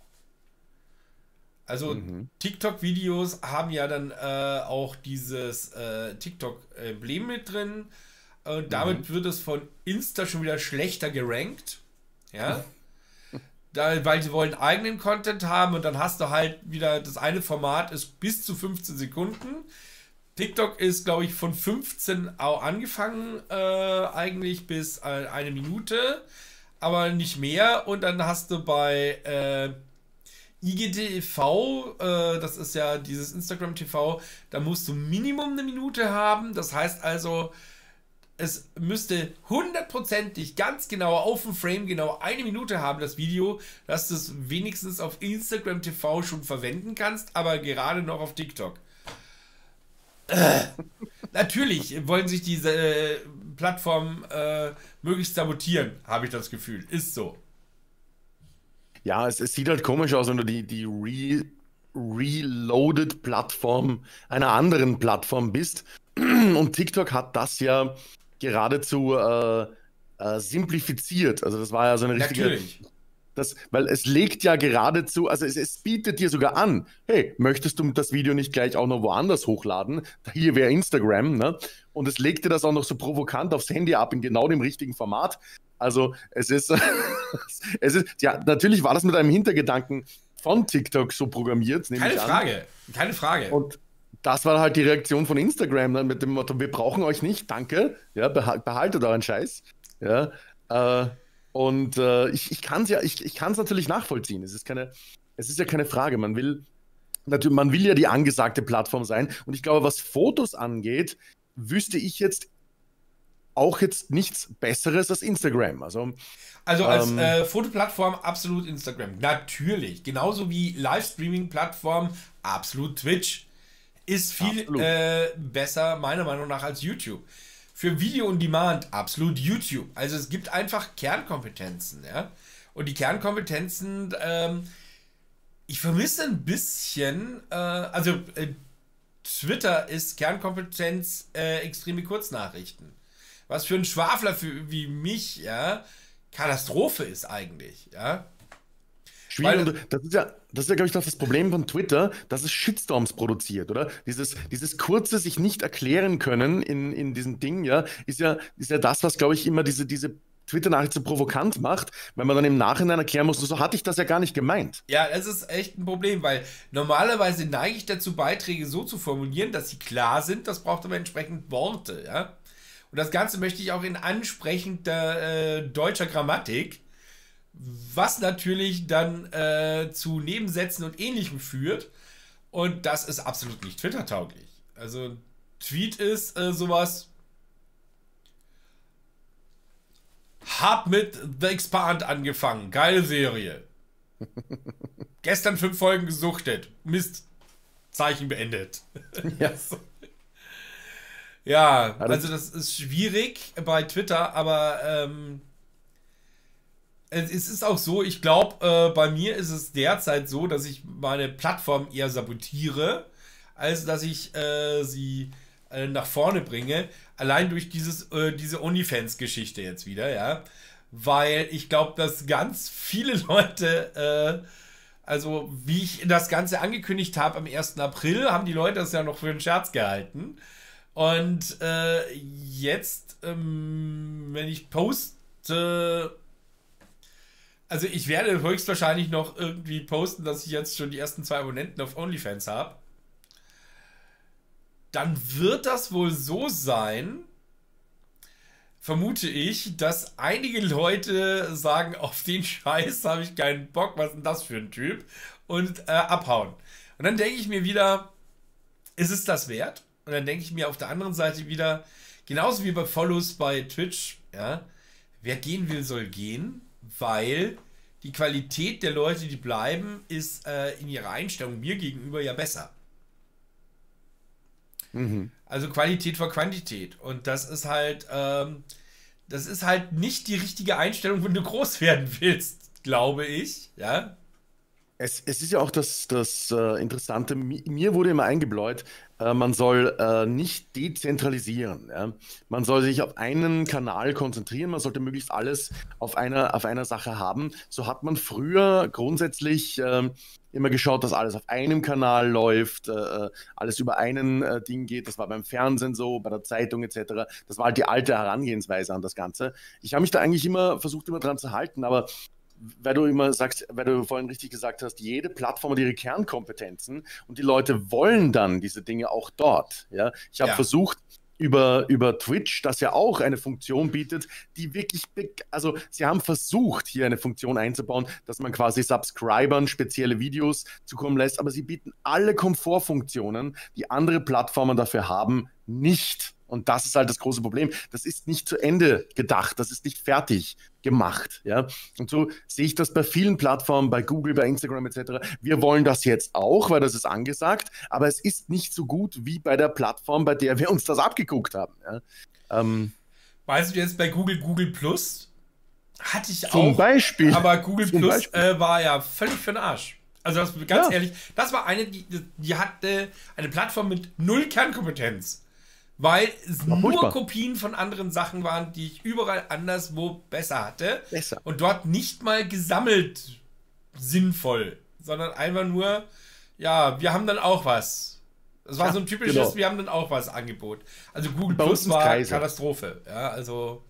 Also mhm. TikTok-Videos haben ja dann äh, auch dieses äh, TikTok-Emblem mit drin. Und damit mhm. wird es von Insta schon wieder schlechter gerankt. Ja. Da, weil sie wollen eigenen Content haben und dann hast du halt wieder, das eine Format ist bis zu fünfzehn Sekunden. TikTok ist, glaube ich, von fünfzehn auch angefangen, äh, eigentlich bis äh, eine Minute, aber nicht mehr. Und dann hast du bei äh, I G T V, äh, das ist ja dieses Instagram T V, da musst du Minimum eine Minute haben. Das heißt also, es müsste hundertprozentig ganz genau auf dem Frame genau eine Minute haben, das Video, dass du es wenigstens auf Instagram T V schon verwenden kannst, aber gerade noch auf TikTok. Äh, natürlich wollen sich diese äh, Plattformen äh, möglichst sabotieren, habe ich das Gefühl. Ist so. Ja, es, es sieht halt komisch aus, wenn du die, die Re reloaded Plattform einer anderen Plattform bist. Und TikTok hat das ja geradezu äh, äh, simplifiziert. Also das war ja so eine richtige... Natürlich. Das, weil es legt ja geradezu, also es, es bietet dir sogar an, hey, möchtest du das Video nicht gleich auch noch woanders hochladen? Hier wäre Instagram, ne? Und es legt dir das auch noch so provokant aufs Handy ab, in genau dem richtigen Format. Also es ist, es ist, ja, natürlich war das mit einem Hintergedanken von TikTok so programmiert. Keine Frage, keine Frage. Und das war halt die Reaktion von Instagram, dann mit dem Motto, wir brauchen euch nicht, danke, ja, behaltet euren Scheiß, ja, äh, und äh, ich, ich kann es ja, ich, ich kann es natürlich nachvollziehen, es ist keine, es ist ja keine Frage, man will, natürlich, man will ja die angesagte Plattform sein und ich glaube, was Fotos angeht, wüsste ich jetzt auch jetzt nichts Besseres als Instagram, also Also als ähm, äh, Fotoplattform absolut Instagram, natürlich, genauso wie Livestreaming-Plattform absolut Twitch. Ist viel äh, besser, meiner Meinung nach, als YouTube. Für Video on Demand absolut YouTube. Also es gibt einfach Kernkompetenzen, ja. Und die Kernkompetenzen, ähm, ich vermisse ein bisschen, äh, also äh, Twitter ist Kernkompetenz äh, extreme Kurznachrichten. Was für ein Schwafler für, wie mich, ja, Katastrophe ist eigentlich, ja. Schwierig. Weil, das ist ja, das ist ja, glaube ich, das Problem von Twitter, dass es Shitstorms produziert, oder? Dieses, dieses kurze sich nicht erklären können in, in diesem Ding, ja, ist ja, ist ja das, was, glaube ich, immer diese, diese Twitter-Nachricht so provokant macht, weil man dann im Nachhinein erklären muss, so hatte ich das ja gar nicht gemeint. Ja, das ist echt ein Problem, weil normalerweise neige ich dazu, Beiträge so zu formulieren, dass sie klar sind, das braucht aber entsprechend Worte, ja. Und das Ganze möchte ich auch in ansprechender äh, deutscher Grammatik, was natürlich dann äh, zu Nebensätzen und Ähnlichem führt. Und das ist absolut nicht Twitter-tauglich. Also Tweet ist äh, sowas. Hab mit The Expand angefangen. Geile Serie. Gestern fünf Folgen gesuchtet. Mist. Zeichen beendet. Ja. Ja, also das ist schwierig bei Twitter, aber ähm, es ist auch so, ich glaube, äh, bei mir ist es derzeit so, dass ich meine Plattform eher sabotiere, als dass ich äh, sie äh, nach vorne bringe. Allein durch dieses, äh, diese OnlyFans-Geschichte jetzt wieder, ja. Weil ich glaube, dass ganz viele Leute, äh, also wie ich das Ganze angekündigt habe am ersten April, haben die Leute das ja noch für einen Scherz gehalten. Und äh, jetzt, ähm, wenn ich poste, also ich werde höchstwahrscheinlich noch irgendwie posten, dass ich jetzt schon die ersten zwei Abonnenten auf OnlyFans habe. Dann wird das wohl so sein, vermute ich, dass einige Leute sagen, auf den Scheiß habe ich keinen Bock, was ist denn das für ein Typ? Und äh, abhauen. Und dann denke ich mir wieder, ist es das wert? Und dann denke ich mir auf der anderen Seite wieder, genauso wie bei Follows bei Twitch, ja, wer gehen will, soll gehen, weil die Qualität der Leute, die bleiben, ist äh, in ihrer Einstellung mir gegenüber ja besser. Mhm. Also Qualität vor Quantität. Und das ist halt, ähm, das ist halt nicht die richtige Einstellung, wenn du groß werden willst, glaube ich, ja. Es, es ist ja auch das, das äh, Interessante, mi- mir wurde immer eingebläut, äh, man soll äh, nicht dezentralisieren. Ja? Man soll sich auf einen Kanal konzentrieren, man sollte möglichst alles auf einer, auf einer Sache haben. So hat man früher grundsätzlich ähm, immer geschaut, dass alles auf einem Kanal läuft, äh, alles über einen äh, Ding geht. Das war beim Fernsehen so, bei der Zeitung et cetera. Das war halt die alte Herangehensweise an das Ganze. Ich habe mich da eigentlich immer versucht, immer dran zu halten, aber weil du immer sagst, weil du vorhin richtig gesagt hast, jede Plattform hat ihre Kernkompetenzen und die Leute wollen dann diese Dinge auch dort. Ja? Ich habe Ja. versucht, über, über Twitch, das ja auch eine Funktion bietet, die wirklich, also sie haben versucht, hier eine Funktion einzubauen, dass man quasi Subscribern spezielle Videos zukommen lässt, aber sie bieten alle Komfortfunktionen, die andere Plattformen dafür haben, nicht. Und das ist halt das große Problem. Das ist nicht zu Ende gedacht, das ist nicht fertig gemacht. Ja? Und so sehe ich das bei vielen Plattformen, bei Google, bei Instagram et cetera. Wir wollen das jetzt auch, weil das ist angesagt, aber es ist nicht so gut wie bei der Plattform, bei der wir uns das abgeguckt haben. Ja? Ähm, Weißt du jetzt bei Google, Google Plus? Hatte ich zum auch. Beispiel. Aber Google Zum Plus Beispiel. äh, war ja völlig für den Arsch. Also das, ganz Ja. ehrlich, das war eine, die, die hatte eine Plattform mit null Kernkompetenz. Weil es War nur furchtbar. Kopien von anderen Sachen waren, die ich überall anderswo besser hatte. Besser. Und dort nicht mal gesammelt sinnvoll, sondern einfach nur, ja, wir haben dann auch was. Das war Ja, so ein typisches, genau. wir haben dann auch was Angebot. Also Google Bei uns Plus ins war Kreise. Katastrophe. Ja, also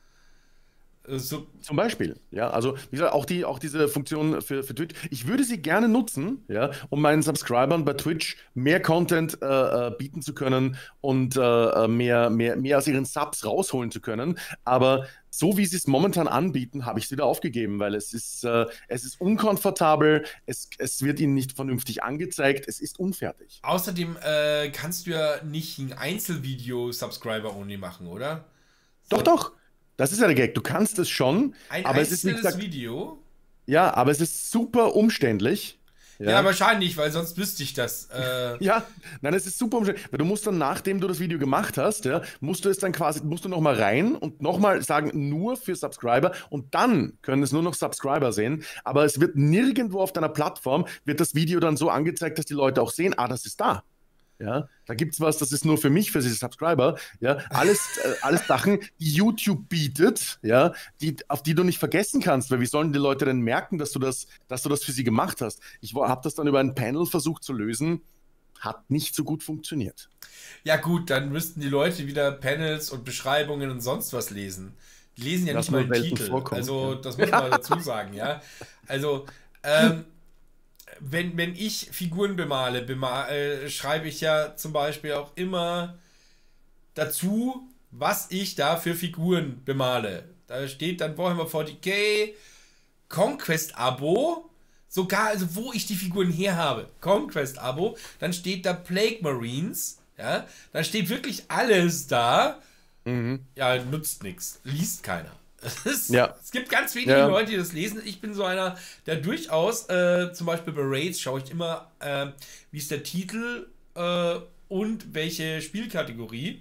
äh, so, Zum Beispiel, ja, also wie gesagt, auch, die, auch diese Funktion für, für Twitch, ich würde sie gerne nutzen, ja, um meinen Subscribern bei Twitch mehr Content äh, äh, bieten zu können und äh, mehr, mehr, mehr aus ihren Subs rausholen zu können, aber so wie sie es momentan anbieten, habe ich es wieder aufgegeben, weil es ist, äh, es ist unkomfortabel, es, es wird ihnen nicht vernünftig angezeigt, es ist unfertig. außerdem äh, kannst du ja nicht ein Einzelvideo Subscriber-only machen, oder? Doch, doch, das ist ja der Gag, du kannst es schon, Ein aber es ist, wie einzelnes gesagt, Video? ja, aber es ist super umständlich. Ja. wahrscheinlich, weil sonst wüsste ich das. Äh, Ja, nein, es ist super umständlich, weil du musst dann, nachdem du das Video gemacht hast, ja, musst du es dann quasi, musst du nochmal rein und nochmal sagen, nur für Subscriber und dann können es nur noch Subscriber sehen, aber es wird nirgendwo auf deiner Plattform, wird das Video dann so angezeigt, dass die Leute auch sehen, ah, das ist da. Ja, da gibt es was, das ist nur für mich, für diese Subscriber. Ja, alles, äh, alles Sachen, die YouTube bietet, ja, die, auf die du nicht vergessen kannst, weil wie sollen die Leute denn merken, dass du das, dass du das für sie gemacht hast? Ich habe das dann über ein Panel versucht zu lösen, hat nicht so gut funktioniert. ja gut, dann müssten die Leute wieder Panels und Beschreibungen und sonst was lesen. Die lesen ja Lass nicht mal mal den Welten Titel. vorkommen, Also ja. das muss man dazu sagen, ja. Also ähm, wenn, wenn ich Figuren bemale, bema äh, schreibe ich ja zum Beispiel auch immer dazu, was ich da für Figuren bemale. Da steht dann Warhammer forty K, Conquest-Abo, sogar, also wo ich die Figuren her habe. Conquest-Abo, dann steht da Plague Marines, ja, da steht wirklich alles da. Mhm. Ja, nutzt nichts, liest keiner. Es, Ja. es gibt ganz wenige Ja. Leute, die das lesen. Ich bin so einer, der durchaus, äh, zum Beispiel bei Raids schaue ich immer, äh, wie ist der Titel äh, und welche Spielkategorie,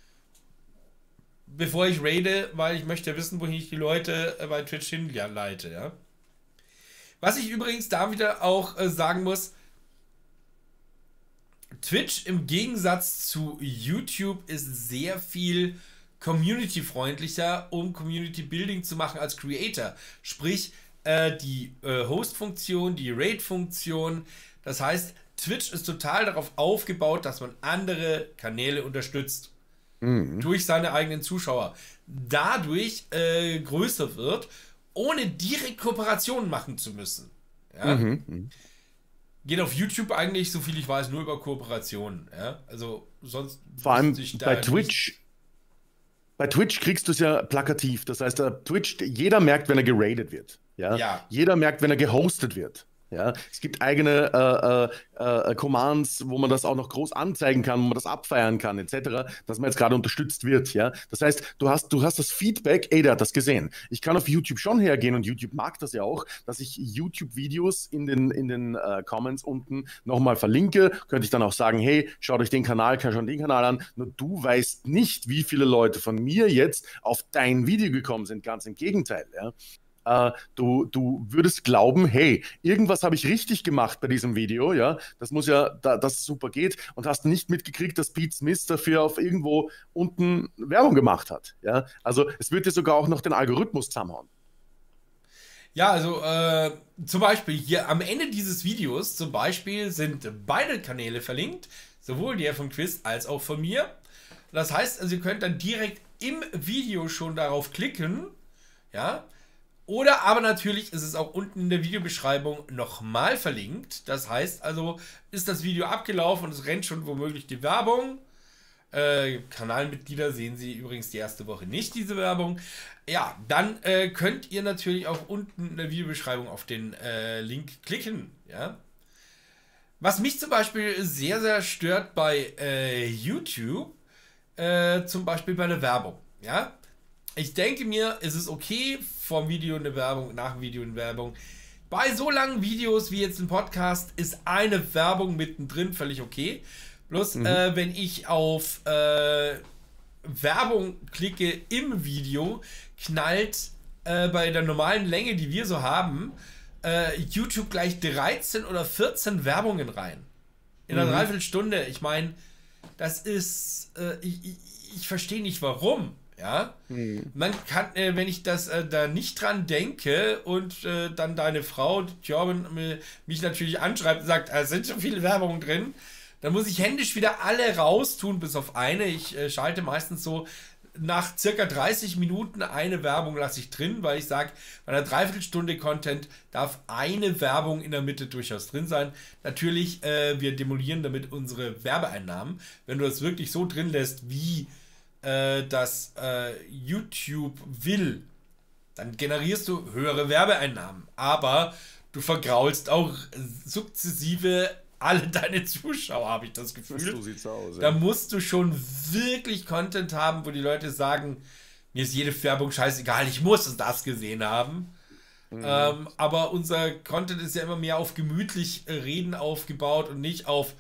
bevor ich raide, weil ich möchte wissen, wohin ich die Leute äh, bei Twitch hinleite. Ja? Was ich übrigens da wieder auch äh, sagen muss, Twitch im Gegensatz zu YouTube ist sehr viel community-freundlicher, um Community-Building zu machen als Creator. Sprich, äh, die äh, Host-Funktion, die Raid-Funktion. Das heißt, Twitch ist total darauf aufgebaut, dass man andere Kanäle unterstützt. Mhm. Durch seine eigenen Zuschauer. Dadurch äh, größer wird, ohne direkt Kooperationen machen zu müssen. Ja? Mhm. Mhm. Geht auf YouTube eigentlich, so viel ich weiß, nur über Kooperationen. Ja? Also sonst Vor allem wüsste ich da bei nicht- Twitch. Bei Twitch kriegst du es ja plakativ. Das heißt, äh, Twitch, jeder merkt, wenn er geradet wird. Ja? Ja. Jeder merkt, wenn er gehostet wird. Ja, es gibt eigene äh, äh, äh, Commands, wo man das auch noch groß anzeigen kann, wo man das abfeiern kann, et cetera, dass man jetzt gerade unterstützt wird. Ja, das heißt, du hast, du hast das Feedback, ey, der hat das gesehen. Ich kann auf YouTube schon hergehen und YouTube mag das ja auch, dass ich YouTube-Videos in den, in den äh, Comments unten nochmal verlinke. Könnte ich dann auch sagen, hey, schaut euch den Kanal, schaut den Kanal an. Nur du weißt nicht, wie viele Leute von mir jetzt auf dein Video gekommen sind. Ganz im Gegenteil. Ja. Uh, du, du würdest glauben, hey, irgendwas habe ich richtig gemacht bei diesem Video, ja, das muss ja, da, dass es super geht, und hast nicht mitgekriegt, dass Pete Smith dafür auf irgendwo unten Werbung gemacht hat, ja, also es wird dir sogar auch noch den Algorithmus zusammenhauen. Ja, also äh, zum Beispiel hier am Ende dieses Videos zum Beispiel sind beide Kanäle verlinkt, sowohl der von Chris als auch von mir. Das heißt, also ihr könnt dann direkt im Video schon darauf klicken, ja. Oder aber natürlich ist es auch unten in der Videobeschreibung nochmal verlinkt. Das heißt also, ist das Video abgelaufen und es rennt schon womöglich die Werbung. Äh, Kanalmitglieder sehen Sie übrigens die erste Woche nicht diese Werbung. Ja, dann äh, könnt ihr natürlich auch unten in der Videobeschreibung auf den äh, Link klicken. Ja. Was mich zum Beispiel sehr, sehr stört bei äh, YouTube, äh, zum Beispiel bei der Werbung. Ja. Ich denke mir, es ist okay, vom Video eine Werbung, nach dem Video eine Werbung. Bei so langen Videos wie jetzt ein Podcast ist eine Werbung mittendrin völlig okay. Bloß, mhm. äh, wenn ich auf äh, Werbung klicke im Video, knallt äh, bei der normalen Länge, die wir so haben, äh, YouTube gleich dreizehn oder vierzehn Werbungen rein. In einer mhm. Dreiviertelstunde. Ich meine, das ist... Äh, ich ich, ich verstehe nicht, warum. Ja, hm. Man kann, äh, wenn ich das äh, da nicht dran denke und äh, dann deine Frau, Jorben, mich natürlich anschreibt und sagt, es sind schon viele Werbungen drin, dann muss ich händisch wieder alle raustun, bis auf eine. Ich äh, schalte meistens so nach circa dreißig Minuten eine Werbung lasse ich drin, weil ich sage, bei einer Dreiviertelstunde Content darf eine Werbung in der Mitte durchaus drin sein. Natürlich, äh, wir demolieren damit unsere Werbeeinnahmen. Wenn du das wirklich so drin lässt, wie dass äh, YouTube will, dann generierst du höhere Werbeeinnahmen. Aber du vergraulst auch sukzessive alle deine Zuschauer, habe ich das Gefühl. So sieht's aus, ja. Da musst du schon wirklich Content haben, wo die Leute sagen, mir ist jede Werbung scheißegal, ich muss das gesehen haben. Mhm. Ähm, aber unser Content ist ja immer mehr auf gemütlich reden aufgebaut und nicht auf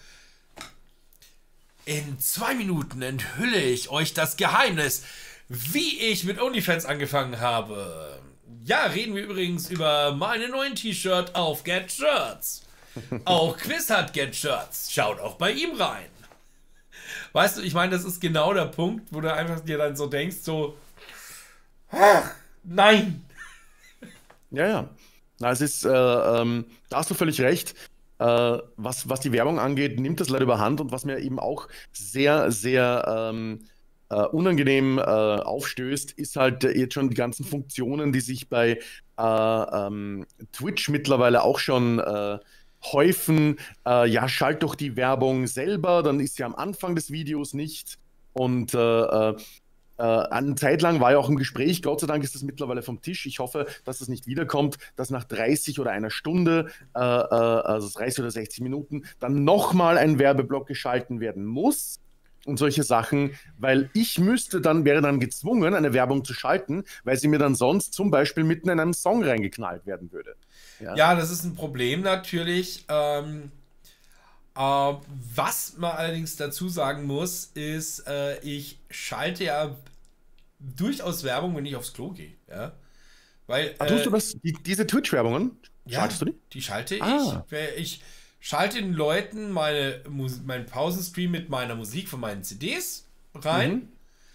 in zwei Minuten enthülle ich euch das Geheimnis, wie ich mit OnlyFans angefangen habe. Ja, reden wir übrigens über meine neuen T-Shirt auf Get Shirts. Auch Chris hat Get Shirts. Schaut auch bei ihm rein. Weißt du, ich meine, das ist genau der Punkt, wo du einfach dir dann so denkst, so, ach, nein. Ja, ja. Na, es ist, äh, ähm, da hast du völlig recht. Uh, was, was die Werbung angeht, nimmt das leider überhand, und was mir eben auch sehr, sehr ähm, uh, unangenehm uh, aufstößt, ist halt uh, jetzt schon die ganzen Funktionen, die sich bei uh, um, Twitch mittlerweile auch schon uh, häufen. Uh, ja, schalt doch die Werbung selber, dann ist sie am Anfang des Videos nicht. Und uh, uh, Äh, eine Zeit lang war ja auch im Gespräch, Gott sei Dank ist das mittlerweile vom Tisch. Ich hoffe, dass das nicht wiederkommt, dass nach dreißig oder einer Stunde, äh, äh, also dreißig oder sechzig Minuten, dann nochmal ein Werbeblock geschalten werden muss und solche Sachen, weil ich müsste dann, wäre dann gezwungen, eine Werbung zu schalten, weil sie mir dann sonst zum Beispiel mitten in einen Song reingeknallt werden würde. Ja, ja, das ist ein Problem natürlich. Ähm Uh, was man allerdings dazu sagen muss, ist, uh, ich schalte ja durchaus Werbung, wenn ich aufs Klo gehe. Ja? Weil, ah, tust äh, du das? Die, diese Twitch-Werbungen? Ja, schaltest du die? Die schalte ah. ich. Ich schalte den Leuten meine, meinen Pausenstream mit meiner Musik von meinen C Ds rein, mhm.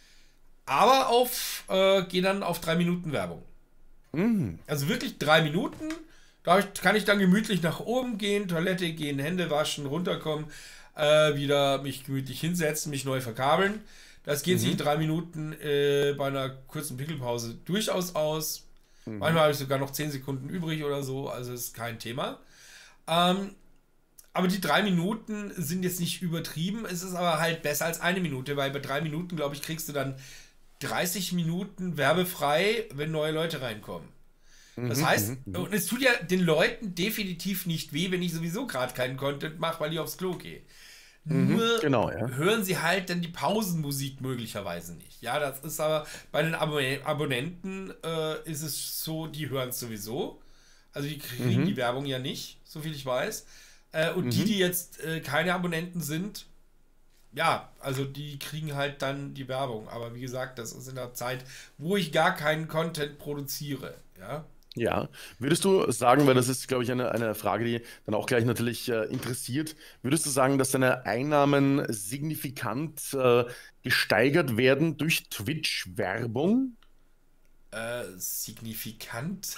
aber auf äh, gehe dann auf drei Minuten Werbung. Mhm. Also wirklich drei Minuten. Da kann ich dann gemütlich nach oben gehen, Toilette gehen, Hände waschen, runterkommen, äh, wieder mich gemütlich hinsetzen, mich neu verkabeln. Das geht mhm. sich in drei Minuten äh, bei einer kurzen Pickelpause durchaus aus. Mhm. Manchmal habe ich sogar noch zehn Sekunden übrig oder so, also ist kein Thema. Ähm, aber die drei Minuten sind jetzt nicht übertrieben, es ist aber halt besser als eine Minute, weil bei drei Minuten, glaube ich, kriegst du dann dreißig Minuten werbefrei, wenn neue Leute reinkommen. Das heißt, und es tut ja den Leuten definitiv nicht weh, wenn ich sowieso gerade keinen Content mache, weil ich aufs Klo gehe. Mhm, Nur genau, ja. hören sie halt dann die Pausenmusik möglicherweise nicht. Ja, das ist aber bei den Abon Abonnenten äh, ist es so, die hören es sowieso. Also die kriegen Mhm. die Werbung ja nicht, so viel ich weiß. Äh, und Mhm. die, die jetzt äh, keine Abonnenten sind, ja, also die kriegen halt dann die Werbung. Aber wie gesagt, das ist in der Zeit, wo ich gar keinen Content produziere. Ja. Ja, würdest du sagen, weil das ist, glaube ich, eine, eine Frage, die dann auch gleich natürlich äh, interessiert, würdest du sagen, dass deine Einnahmen signifikant äh, gesteigert werden durch Twitch-Werbung? Äh, signifikant.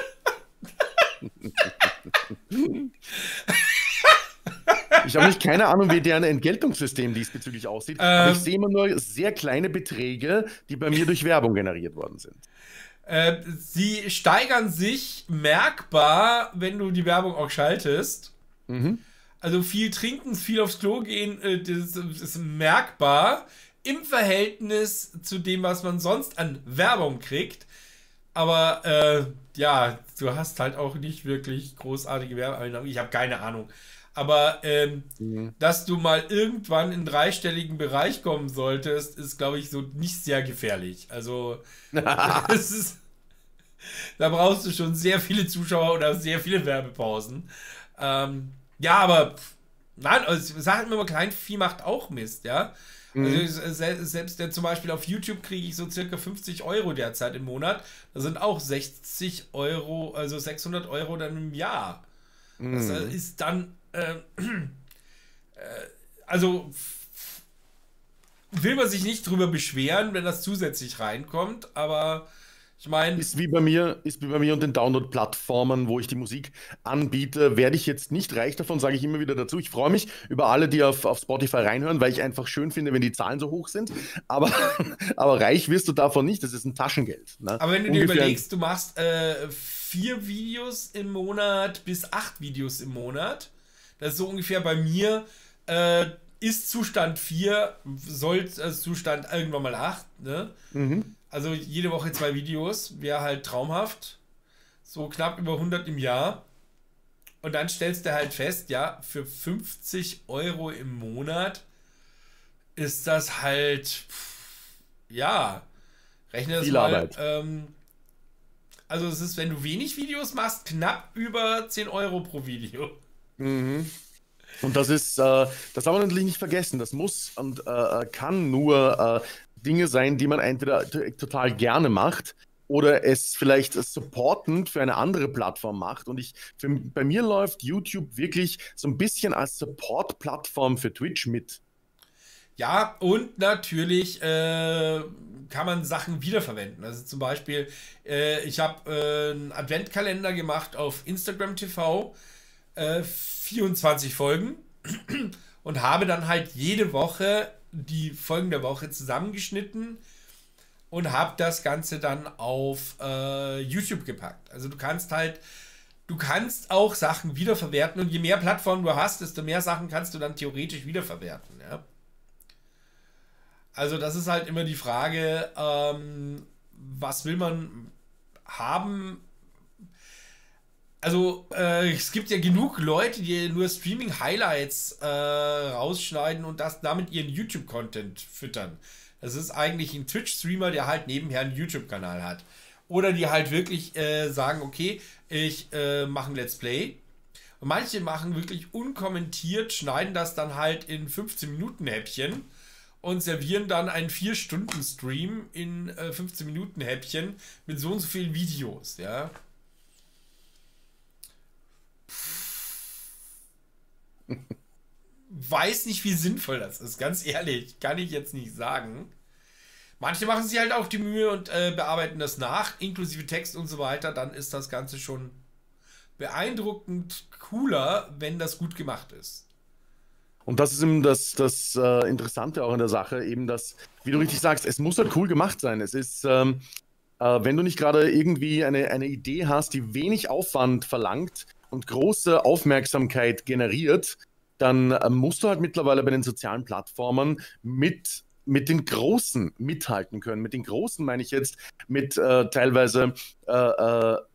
Ich habe nicht keine Ahnung, wie deren Entgeltungssystem diesbezüglich aussieht, Ähm, aber ich sehe immer nur sehr kleine Beträge, die bei mir durch Werbung generiert worden sind. Äh, sie steigern sich merkbar, wenn du die Werbung auch schaltest. Mhm. Also viel trinken, viel aufs Klo gehen, äh, das ist merkbar im Verhältnis zu dem, was man sonst an Werbung kriegt. Aber äh, ja, du hast halt auch nicht wirklich großartige Werbeeinnahmen. Ich habe keine Ahnung. Aber ähm, Mhm. dass du mal irgendwann in den dreistelligen Bereich kommen solltest, ist, glaube ich, so nicht sehr gefährlich. Also, es ist, da brauchst du schon sehr viele Zuschauer oder sehr viele Werbepausen. Ähm, ja, aber nein, also, sagen wir mal, Kleinvieh macht auch Mist, ja. Also Mhm. se selbst der, zum Beispiel auf YouTube kriege ich so circa fünfzig Euro derzeit im Monat. Das sind auch sechzig Euro, also sechshundert Euro dann im Jahr. Das Mhm. ist dann, äh, äh, also will man sich nicht drüber beschweren, wenn das zusätzlich reinkommt, aber ich meine, Ist wie bei mir, ist wie bei mir und den Download-Plattformen, wo ich die Musik anbiete, werde ich jetzt nicht reich davon, sage ich immer wieder dazu. Ich freue mich über alle, die auf, auf Spotify reinhören, weil ich einfach schön finde, wenn die Zahlen so hoch sind. Aber, aber reich wirst du davon nicht. Das ist ein Taschengeld. Ne? aber wenn du dir Ungefähr ein, überlegst, du machst äh, vier Videos im Monat bis acht Videos im Monat, das ist so ungefähr bei mir, äh, ist Zustand vier, soll äh, Zustand irgendwann mal acht, ne? mhm. Also jede Woche zwei Videos, wäre halt traumhaft. So knapp über hundert im Jahr. Und dann stellst du halt fest, ja, für fünfzig Euro im Monat ist das halt, pff, ja, rechne das Viel mal. Arbeit. Ähm, also es ist, wenn du wenig Videos machst, knapp über zehn Euro pro Video. Mhm. Und das ist, äh, das darf man natürlich nicht vergessen. Das muss und äh, kann nur äh, Dinge sein, die man entweder t- total gerne macht oder es vielleicht supportend für eine andere Plattform macht. Und ich, für, bei mir läuft YouTube wirklich so ein bisschen als Support-Plattform für Twitch mit. Ja, und natürlich äh, kann man Sachen wiederverwenden. Also zum Beispiel, äh, ich habe äh, einen Adventkalender gemacht auf Instagram T V, äh, vierundzwanzig Folgen und habe dann halt jede Woche die Folgen der Woche zusammengeschnitten und habe das Ganze dann auf äh, YouTube gepackt. Also du kannst halt, du kannst auch Sachen wiederverwerten und je mehr Plattformen du hast, desto mehr Sachen kannst du dann theoretisch wiederverwerten. Ja? Also das ist halt immer die Frage, ähm, was will man haben? Also äh, es gibt ja genug Leute, die nur Streaming-Highlights äh, rausschneiden und das damit ihren YouTube-Content füttern. Das ist eigentlich ein Twitch-Streamer, der halt nebenher einen YouTube-Kanal hat. Oder die halt wirklich äh, sagen, okay, ich äh, mache ein Let's Play. Und manche machen wirklich unkommentiert, schneiden das dann halt in fünfzehn Minuten Häppchen und servieren dann einen vier Stunden Stream in äh, fünfzehn Minuten Häppchen mit so und so vielen Videos, ja. Weiß nicht, wie sinnvoll das ist, ganz ehrlich, kann ich jetzt nicht sagen. Manche machen sich halt auch die Mühe und äh, bearbeiten das nach, inklusive Text und so weiter, dann ist das Ganze schon beeindruckend cooler, wenn das gut gemacht ist. Und das ist eben das, das äh, Interessante auch in der Sache, eben das, wie du richtig sagst, es muss halt cool gemacht sein. Es ist, ähm, äh, wenn du nicht gerade irgendwie eine, eine Idee hast, die wenig Aufwand verlangt und große Aufmerksamkeit generiert, dann äh, musst du halt mittlerweile bei den sozialen Plattformen mit, mit den Großen mithalten können. Mit den Großen meine ich jetzt mit äh, teilweise äh, äh,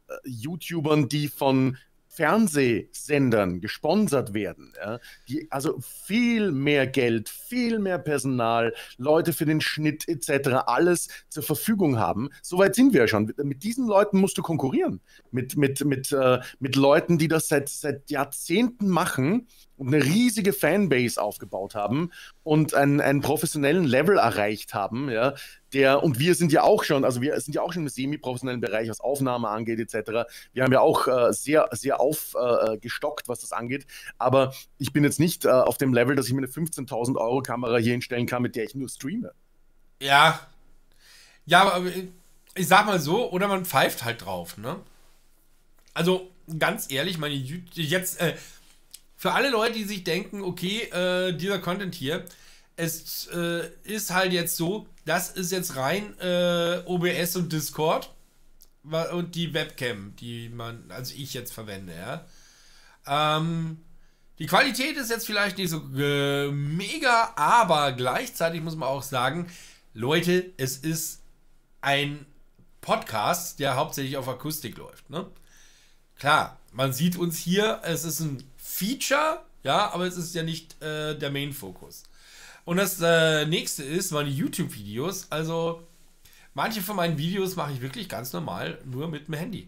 YouTubern, die von Fernsehsendern gesponsert werden, ja, die also viel mehr Geld, viel mehr Personal, Leute für den Schnitt et cetera alles zur Verfügung haben. Soweit sind wir ja schon. Mit diesen Leuten musst du konkurrieren. Mit, mit, mit, äh, mit Leuten, die das seit, seit Jahrzehnten machen und eine riesige Fanbase aufgebaut haben und einen, einen professionellen Level erreicht haben, ja, der, und wir sind ja auch schon, also wir sind ja auch schon im semi-professionellen Bereich, was Aufnahme angeht, et cetera. Wir haben ja auch äh, sehr, sehr aufgestockt, äh, was das angeht, aber ich bin jetzt nicht äh, auf dem Level, dass ich mir eine fünfzehntausend Euro Kamera hier hinstellen kann, mit der ich nur streame. Ja, ja, aber ich sag mal so, oder man pfeift halt drauf, ne? Also, ganz ehrlich, meine, jetzt, äh, für alle Leute, die sich denken, okay, äh, dieser Content hier, es äh, ist halt jetzt so, das ist jetzt rein äh, O B S und Discord und die Webcam, die man, also ich jetzt verwende, ja. Ähm, die Qualität ist jetzt vielleicht nicht so äh, mega, aber gleichzeitig muss man auch sagen, Leute, es ist ein Podcast, der hauptsächlich auf Akustik läuft, ne? Klar, man sieht uns hier, es ist ein Feature, ja, aber es ist ja nicht äh, der Main-Fokus. Und das äh, nächste ist meine YouTube-Videos. Also, manche von meinen Videos mache ich wirklich ganz normal nur mit dem Handy.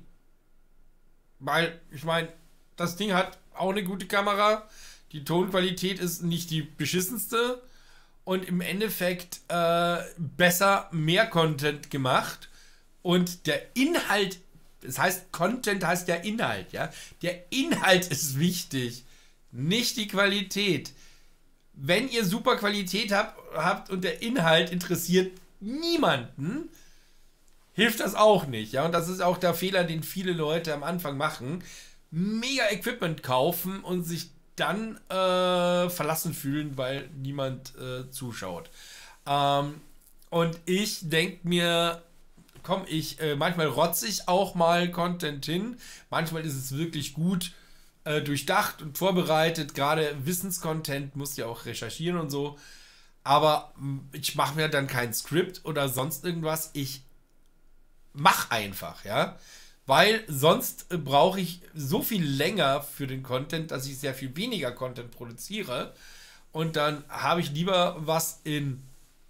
Weil, ich meine, das Ding hat auch eine gute Kamera. Die Tonqualität ist nicht die beschissenste. Und im Endeffekt äh, besser mehr Content gemacht. Und der Inhalt, das heißt, Content heißt der Inhalt, ja. Der Inhalt ist wichtig, nicht die Qualität. Wenn ihr super Qualität habt, habt und der Inhalt interessiert niemanden, hilft das auch nicht. Ja? Und das ist auch der Fehler, den viele Leute am Anfang machen. Mega Equipment kaufen und sich dann äh, verlassen fühlen, weil niemand äh, zuschaut. Ähm, und ich denke mir, komm, ich, äh, manchmal rotze ich auch mal Content hin. Manchmal ist es wirklich gut äh, durchdacht und vorbereitet. Gerade Wissenscontent muss ja auch recherchieren und so. Aber ich mache mir dann kein Skript oder sonst irgendwas. Ich mach einfach, ja. Weil sonst äh, brauche ich so viel länger für den Content, dass ich sehr viel weniger Content produziere. Und dann habe ich lieber was in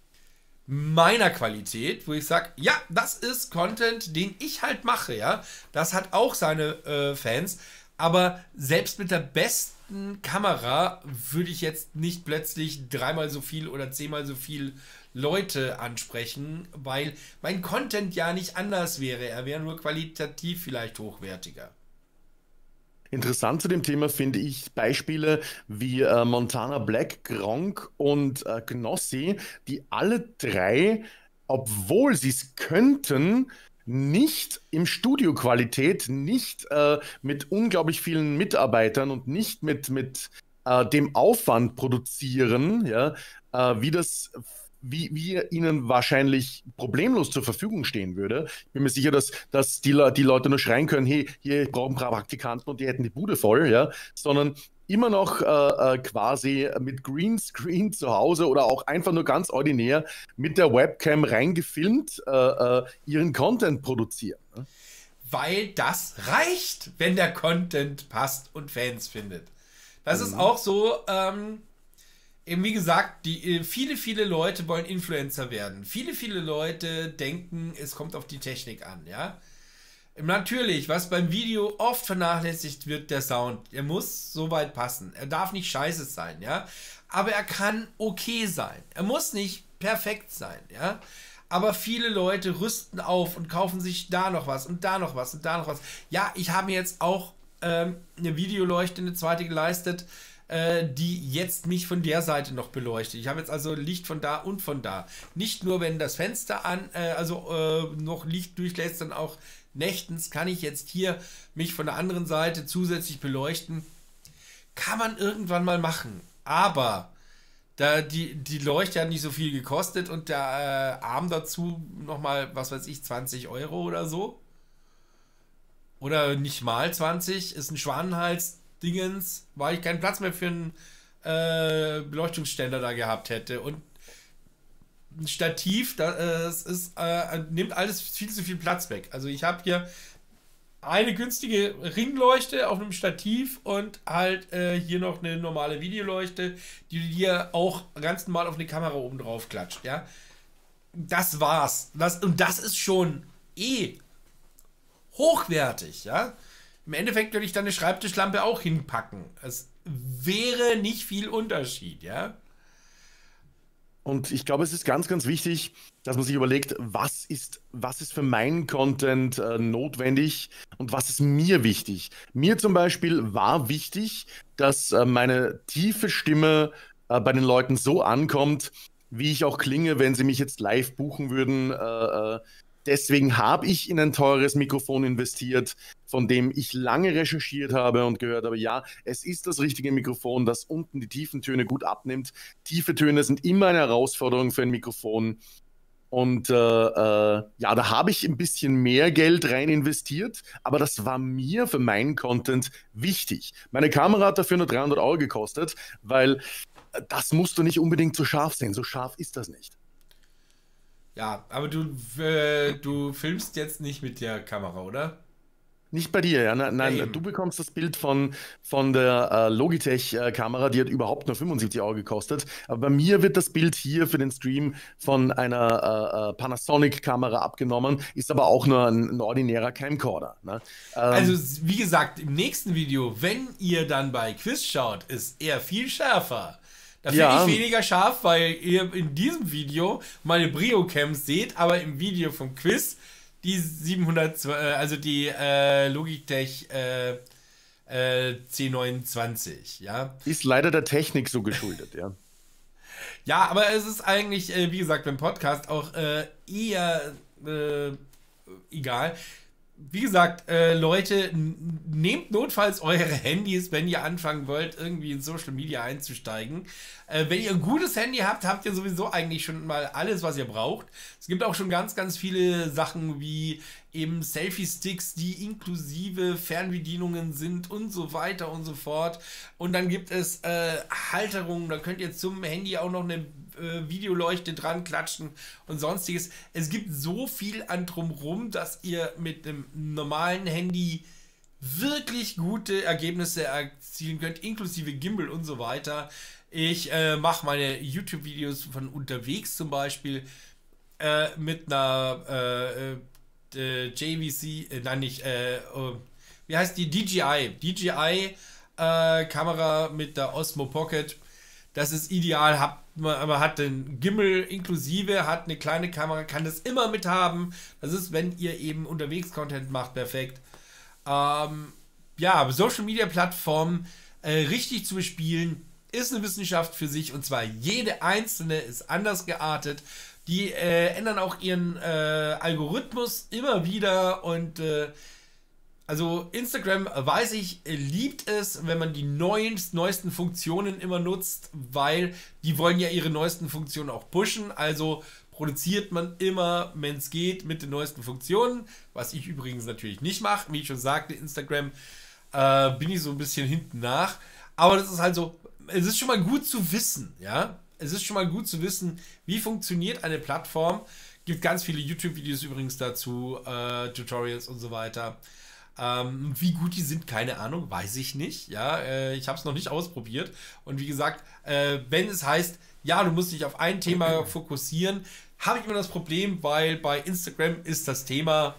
meiner Qualität, wo ich sage, ja, das ist Content, den ich halt mache, ja. Das hat auch seine äh, Fans. Aber selbst mit der besten Kamera würde ich jetzt nicht plötzlich dreimal so viel oder zehnmal so viel Leute ansprechen, weil mein Content ja nicht anders wäre. Er wäre nur qualitativ vielleicht hochwertiger. Interessant zu dem Thema finde ich Beispiele wie äh, Montana Black, Gronkh und äh, Knossi, die alle drei, obwohl sie es könnten, nicht im Studioqualität, nicht äh, mit unglaublich vielen Mitarbeitern und nicht mit, mit äh, dem Aufwand produzieren, ja, äh, wie das Wie, wie ihnen wahrscheinlich problemlos zur Verfügung stehen würde. Ich bin mir sicher, dass, dass die, die Leute nur schreien können, hey, hier brauchen ein paar Praktikanten und die hätten die Bude voll, ja, sondern immer noch äh, quasi mit Greenscreen zu Hause oder auch einfach nur ganz ordinär mit der Webcam reingefilmt äh, äh, ihren Content produzieren. Ne? Weil das reicht, wenn der Content passt und Fans findet. Das mhm. ist auch so, ähm, eben wie gesagt, die, viele, viele Leute wollen Influencer werden. Viele, viele Leute denken, es kommt auf die Technik an, ja. Natürlich, was beim Video oft vernachlässigt wird, der Sound. Er muss soweit passen. Er darf nicht scheiße sein, ja. Aber er kann okay sein. Er muss nicht perfekt sein, ja. Aber viele Leute rüsten auf und kaufen sich da noch was und da noch was und da noch was. Ja, ich habe mir jetzt auch ähm, eine Videoleuchte, eine zweite geleistet, die jetzt mich von der Seite noch beleuchtet. Ich habe jetzt also Licht von da und von da. Nicht nur, wenn das Fenster an, äh, also äh, noch Licht durchlässt, sondern auch nächtens kann ich jetzt hier mich von der anderen Seite zusätzlich beleuchten. Kann man irgendwann mal machen. Aber da die, die Leuchte hat nicht so viel gekostet und der äh, Arm dazu nochmal, was weiß ich, zwanzig Euro oder so. Oder nicht mal zwanzig, ist ein Schwanenhals Dingens, weil ich keinen Platz mehr für einen äh, Beleuchtungsständer da gehabt hätte. Und ein Stativ, das ist, äh, nimmt alles viel zu viel Platz weg. Also ich habe hier eine günstige Ringleuchte auf einem Stativ und halt äh, hier noch eine normale Videoleuchte, die du dir auch ganz normal auf eine Kamera oben drauf klatscht, ja. Das war's. Das, und das ist schon eh hochwertig, ja. Im Endeffekt würde ich dann eine Schreibtischlampe auch hinpacken. Es wäre nicht viel Unterschied, ja. Und ich glaube, es ist ganz, ganz wichtig, dass man sich überlegt, was ist, was ist für meinen Content äh, notwendig und was ist mir wichtig. Mir zum Beispiel war wichtig, dass äh, meine tiefe Stimme äh, bei den Leuten so ankommt, wie ich auch klinge, wenn sie mich jetzt live buchen würden. Äh, äh, deswegen habe ich in ein teures Mikrofon investiert, von dem ich lange recherchiert habe und gehört habe, ja, es ist das richtige Mikrofon, das unten die tiefen Töne gut abnimmt. Tiefe Töne sind immer eine Herausforderung für ein Mikrofon. Und äh, äh, ja, da habe ich ein bisschen mehr Geld rein investiert, aber das war mir für meinen Content wichtig. Meine Kamera hat dafür nur dreihundert Euro gekostet, weil äh, das musst du nicht unbedingt so scharf sehen. So scharf ist das nicht. Ja, aber du, äh, du filmst jetzt nicht mit der Kamera, oder? Nicht bei dir, ja. Nein, Ja, nein, du eben. bekommst das Bild von, von der äh, Logitech-Kamera, die hat überhaupt nur fünfundsiebzig Euro gekostet. Aber bei mir wird das Bild hier für den Stream von einer äh, äh, Panasonic-Kamera abgenommen, ist aber auch nur ein, ein ordinärer Camcorder. Ne? Also, Ähm, wie gesagt, im nächsten Video, wenn ihr dann bei Quiz schaut, ist er viel schärfer. Da finde ich ja, weniger scharf, weil ihr in diesem Video meine Brio-Cams seht, aber im Video vom Quiz die siebenhundert, äh, also die äh, Logitech äh, äh, C neunundzwanzig, ja. ist leider der Technik so geschuldet, ja. Ja, aber es ist eigentlich, äh, wie gesagt, beim Podcast auch äh, eher äh, egal. Wie gesagt, äh, Leute, nehmt notfalls eure Handys, wenn ihr anfangen wollt, irgendwie in Social Media einzusteigen. Äh, wenn ihr ein gutes Handy habt, habt ihr sowieso eigentlich schon mal alles, was ihr braucht. Es gibt auch schon ganz, ganz viele Sachen wie eben Selfie-Sticks, die inklusive Fernbedienungen sind und so weiter und so fort. Und dann gibt es äh, Halterungen, da könnt ihr zum Handy auch noch eine äh, Videoleuchte dran klatschen und sonstiges. Es gibt so viel an drumrum, dass ihr mit einem normalen Handy wirklich gute Ergebnisse erzielen könnt, inklusive Gimbal und so weiter. Ich äh, mache meine YouTube-Videos von unterwegs zum Beispiel äh, mit einer äh, äh, J V C, äh, nein nicht, äh, oh, wie heißt die? D J I. D J I äh, Kamera mit der Osmo Pocket. Das ist ideal, hat, man, man hat den Gimbal inklusive, hat eine kleine Kamera, kann das immer mit haben. Das ist, wenn ihr eben unterwegs Content macht, perfekt. Ähm, ja, Social Media Plattformen äh, richtig zu bespielen, ist eine Wissenschaft für sich und zwar jede einzelne ist anders geartet. Die äh, ändern auch ihren äh, Algorithmus immer wieder und äh, also Instagram, weiß ich, liebt es, wenn man die neuen, neuesten Funktionen immer nutzt, weil die wollen ja ihre neuesten Funktionen auch pushen. Also produziert man immer, wenn es geht, mit den neuesten Funktionen. Was ich übrigens natürlich nicht mache. Wie ich schon sagte, Instagram äh, bin ich so ein bisschen hinten nach. Aber das ist halt so, es ist schon mal gut zu wissen, ja. Es ist schon mal gut zu wissen, wie funktioniert eine Plattform. Gibt ganz viele YouTube-Videos übrigens dazu, äh, Tutorials und so weiter. Ähm, wie gut die sind, keine Ahnung, weiß ich nicht. Ja, äh, ich habe es noch nicht ausprobiert. Und wie gesagt, äh, wenn es heißt, ja, du musst dich auf ein Thema fokussieren, habe ich immer das Problem, weil bei Instagram ist das Thema,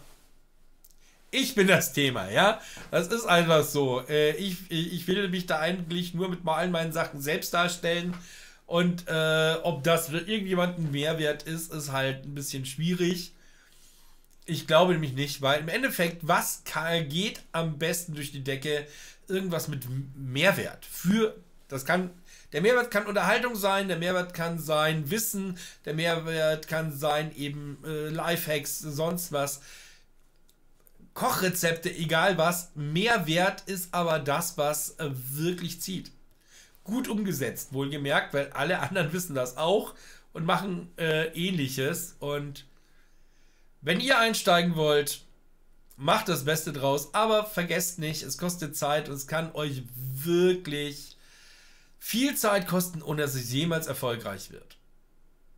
ich bin das Thema, ja. Das ist einfach so. Äh, ich, ich will mich da eigentlich nur mit allen meinen Sachen selbst darstellen. Und äh, ob das für irgendjemanden Mehrwert ist, ist halt ein bisschen schwierig. Ich glaube nämlich nicht, weil im Endeffekt, was kann, geht am besten durch die Decke? Irgendwas mit Mehrwert. Für, das kann, der Mehrwert kann Unterhaltung sein, der Mehrwert kann sein Wissen, der Mehrwert kann sein eben äh, Lifehacks, sonst was. Kochrezepte, egal was. Mehrwert ist aber das, was äh, wirklich zieht. Gut umgesetzt, wohlgemerkt, weil alle anderen wissen das auch und machen äh, Ähnliches und wenn ihr einsteigen wollt, macht das Beste draus, aber vergesst nicht, es kostet Zeit und es kann euch wirklich viel Zeit kosten, ohne dass es jemals erfolgreich wird.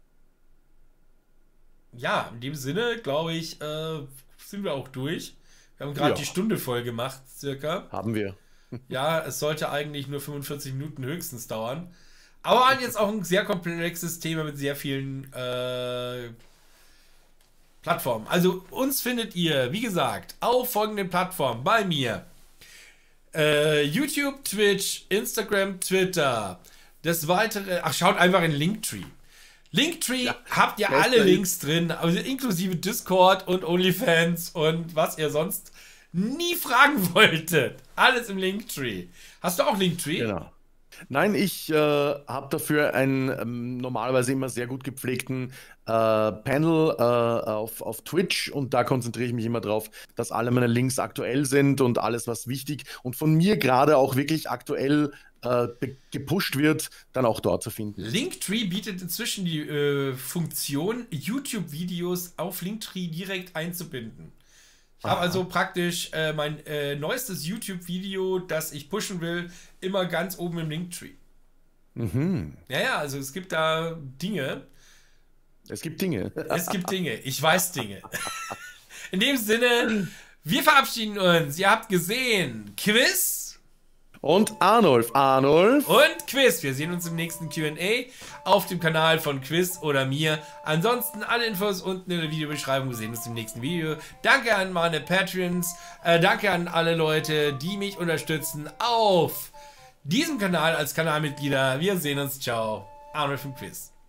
Ja, in dem Sinne, glaube ich, äh, sind wir auch durch. Wir haben gerade Ja. die Stunde voll gemacht, circa. Haben wir. Ja, es sollte eigentlich nur fünfundvierzig Minuten höchstens dauern. Aber halt jetzt auch ein sehr komplexes Thema mit sehr vielen äh, Plattformen. Also uns findet ihr, wie gesagt, auf folgenden Plattformen bei mir. Äh, YouTube, Twitch, Instagram, Twitter. Das weitere, ach, schaut einfach in Linktree. Linktree Ja, habt ihr bester alle Link. Links drin, also inklusive Discord und OnlyFans und was ihr sonst nie fragen wolltet. Alles im Linktree. Hast du auch Linktree? Genau. Nein, ich äh, habe dafür einen ähm, normalerweise immer sehr gut gepflegten äh, Panel äh, auf, auf Twitch und da konzentriere ich mich immer drauf, dass alle meine Links aktuell sind und alles, was wichtig und von mir gerade auch wirklich aktuell äh, gepusht wird, dann auch dort zu finden. Linktree bietet inzwischen die äh, Funktion, YouTube-Videos auf Linktree direkt einzubinden. Ich habe also praktisch äh, mein äh, neuestes YouTube-Video, das ich pushen will, immer ganz oben im Linktree. Mhm. Ja, ja, also es gibt da Dinge. Es gibt Dinge. Es gibt Dinge. Ich weiß Dinge. In dem Sinne, wir verabschieden uns. Ihr habt gesehen, Quiz Und Arnulf, Arnulf. und Quiz. Wir sehen uns im nächsten Q und A auf dem Kanal von Quiz oder mir. Ansonsten alle Infos unten in der Videobeschreibung. Wir sehen uns im nächsten Video. Danke an meine Patreons. Äh, danke an alle Leute, die mich unterstützen auf diesem Kanal als Kanalmitglieder. Wir sehen uns. Ciao. Arnulf und Quiz.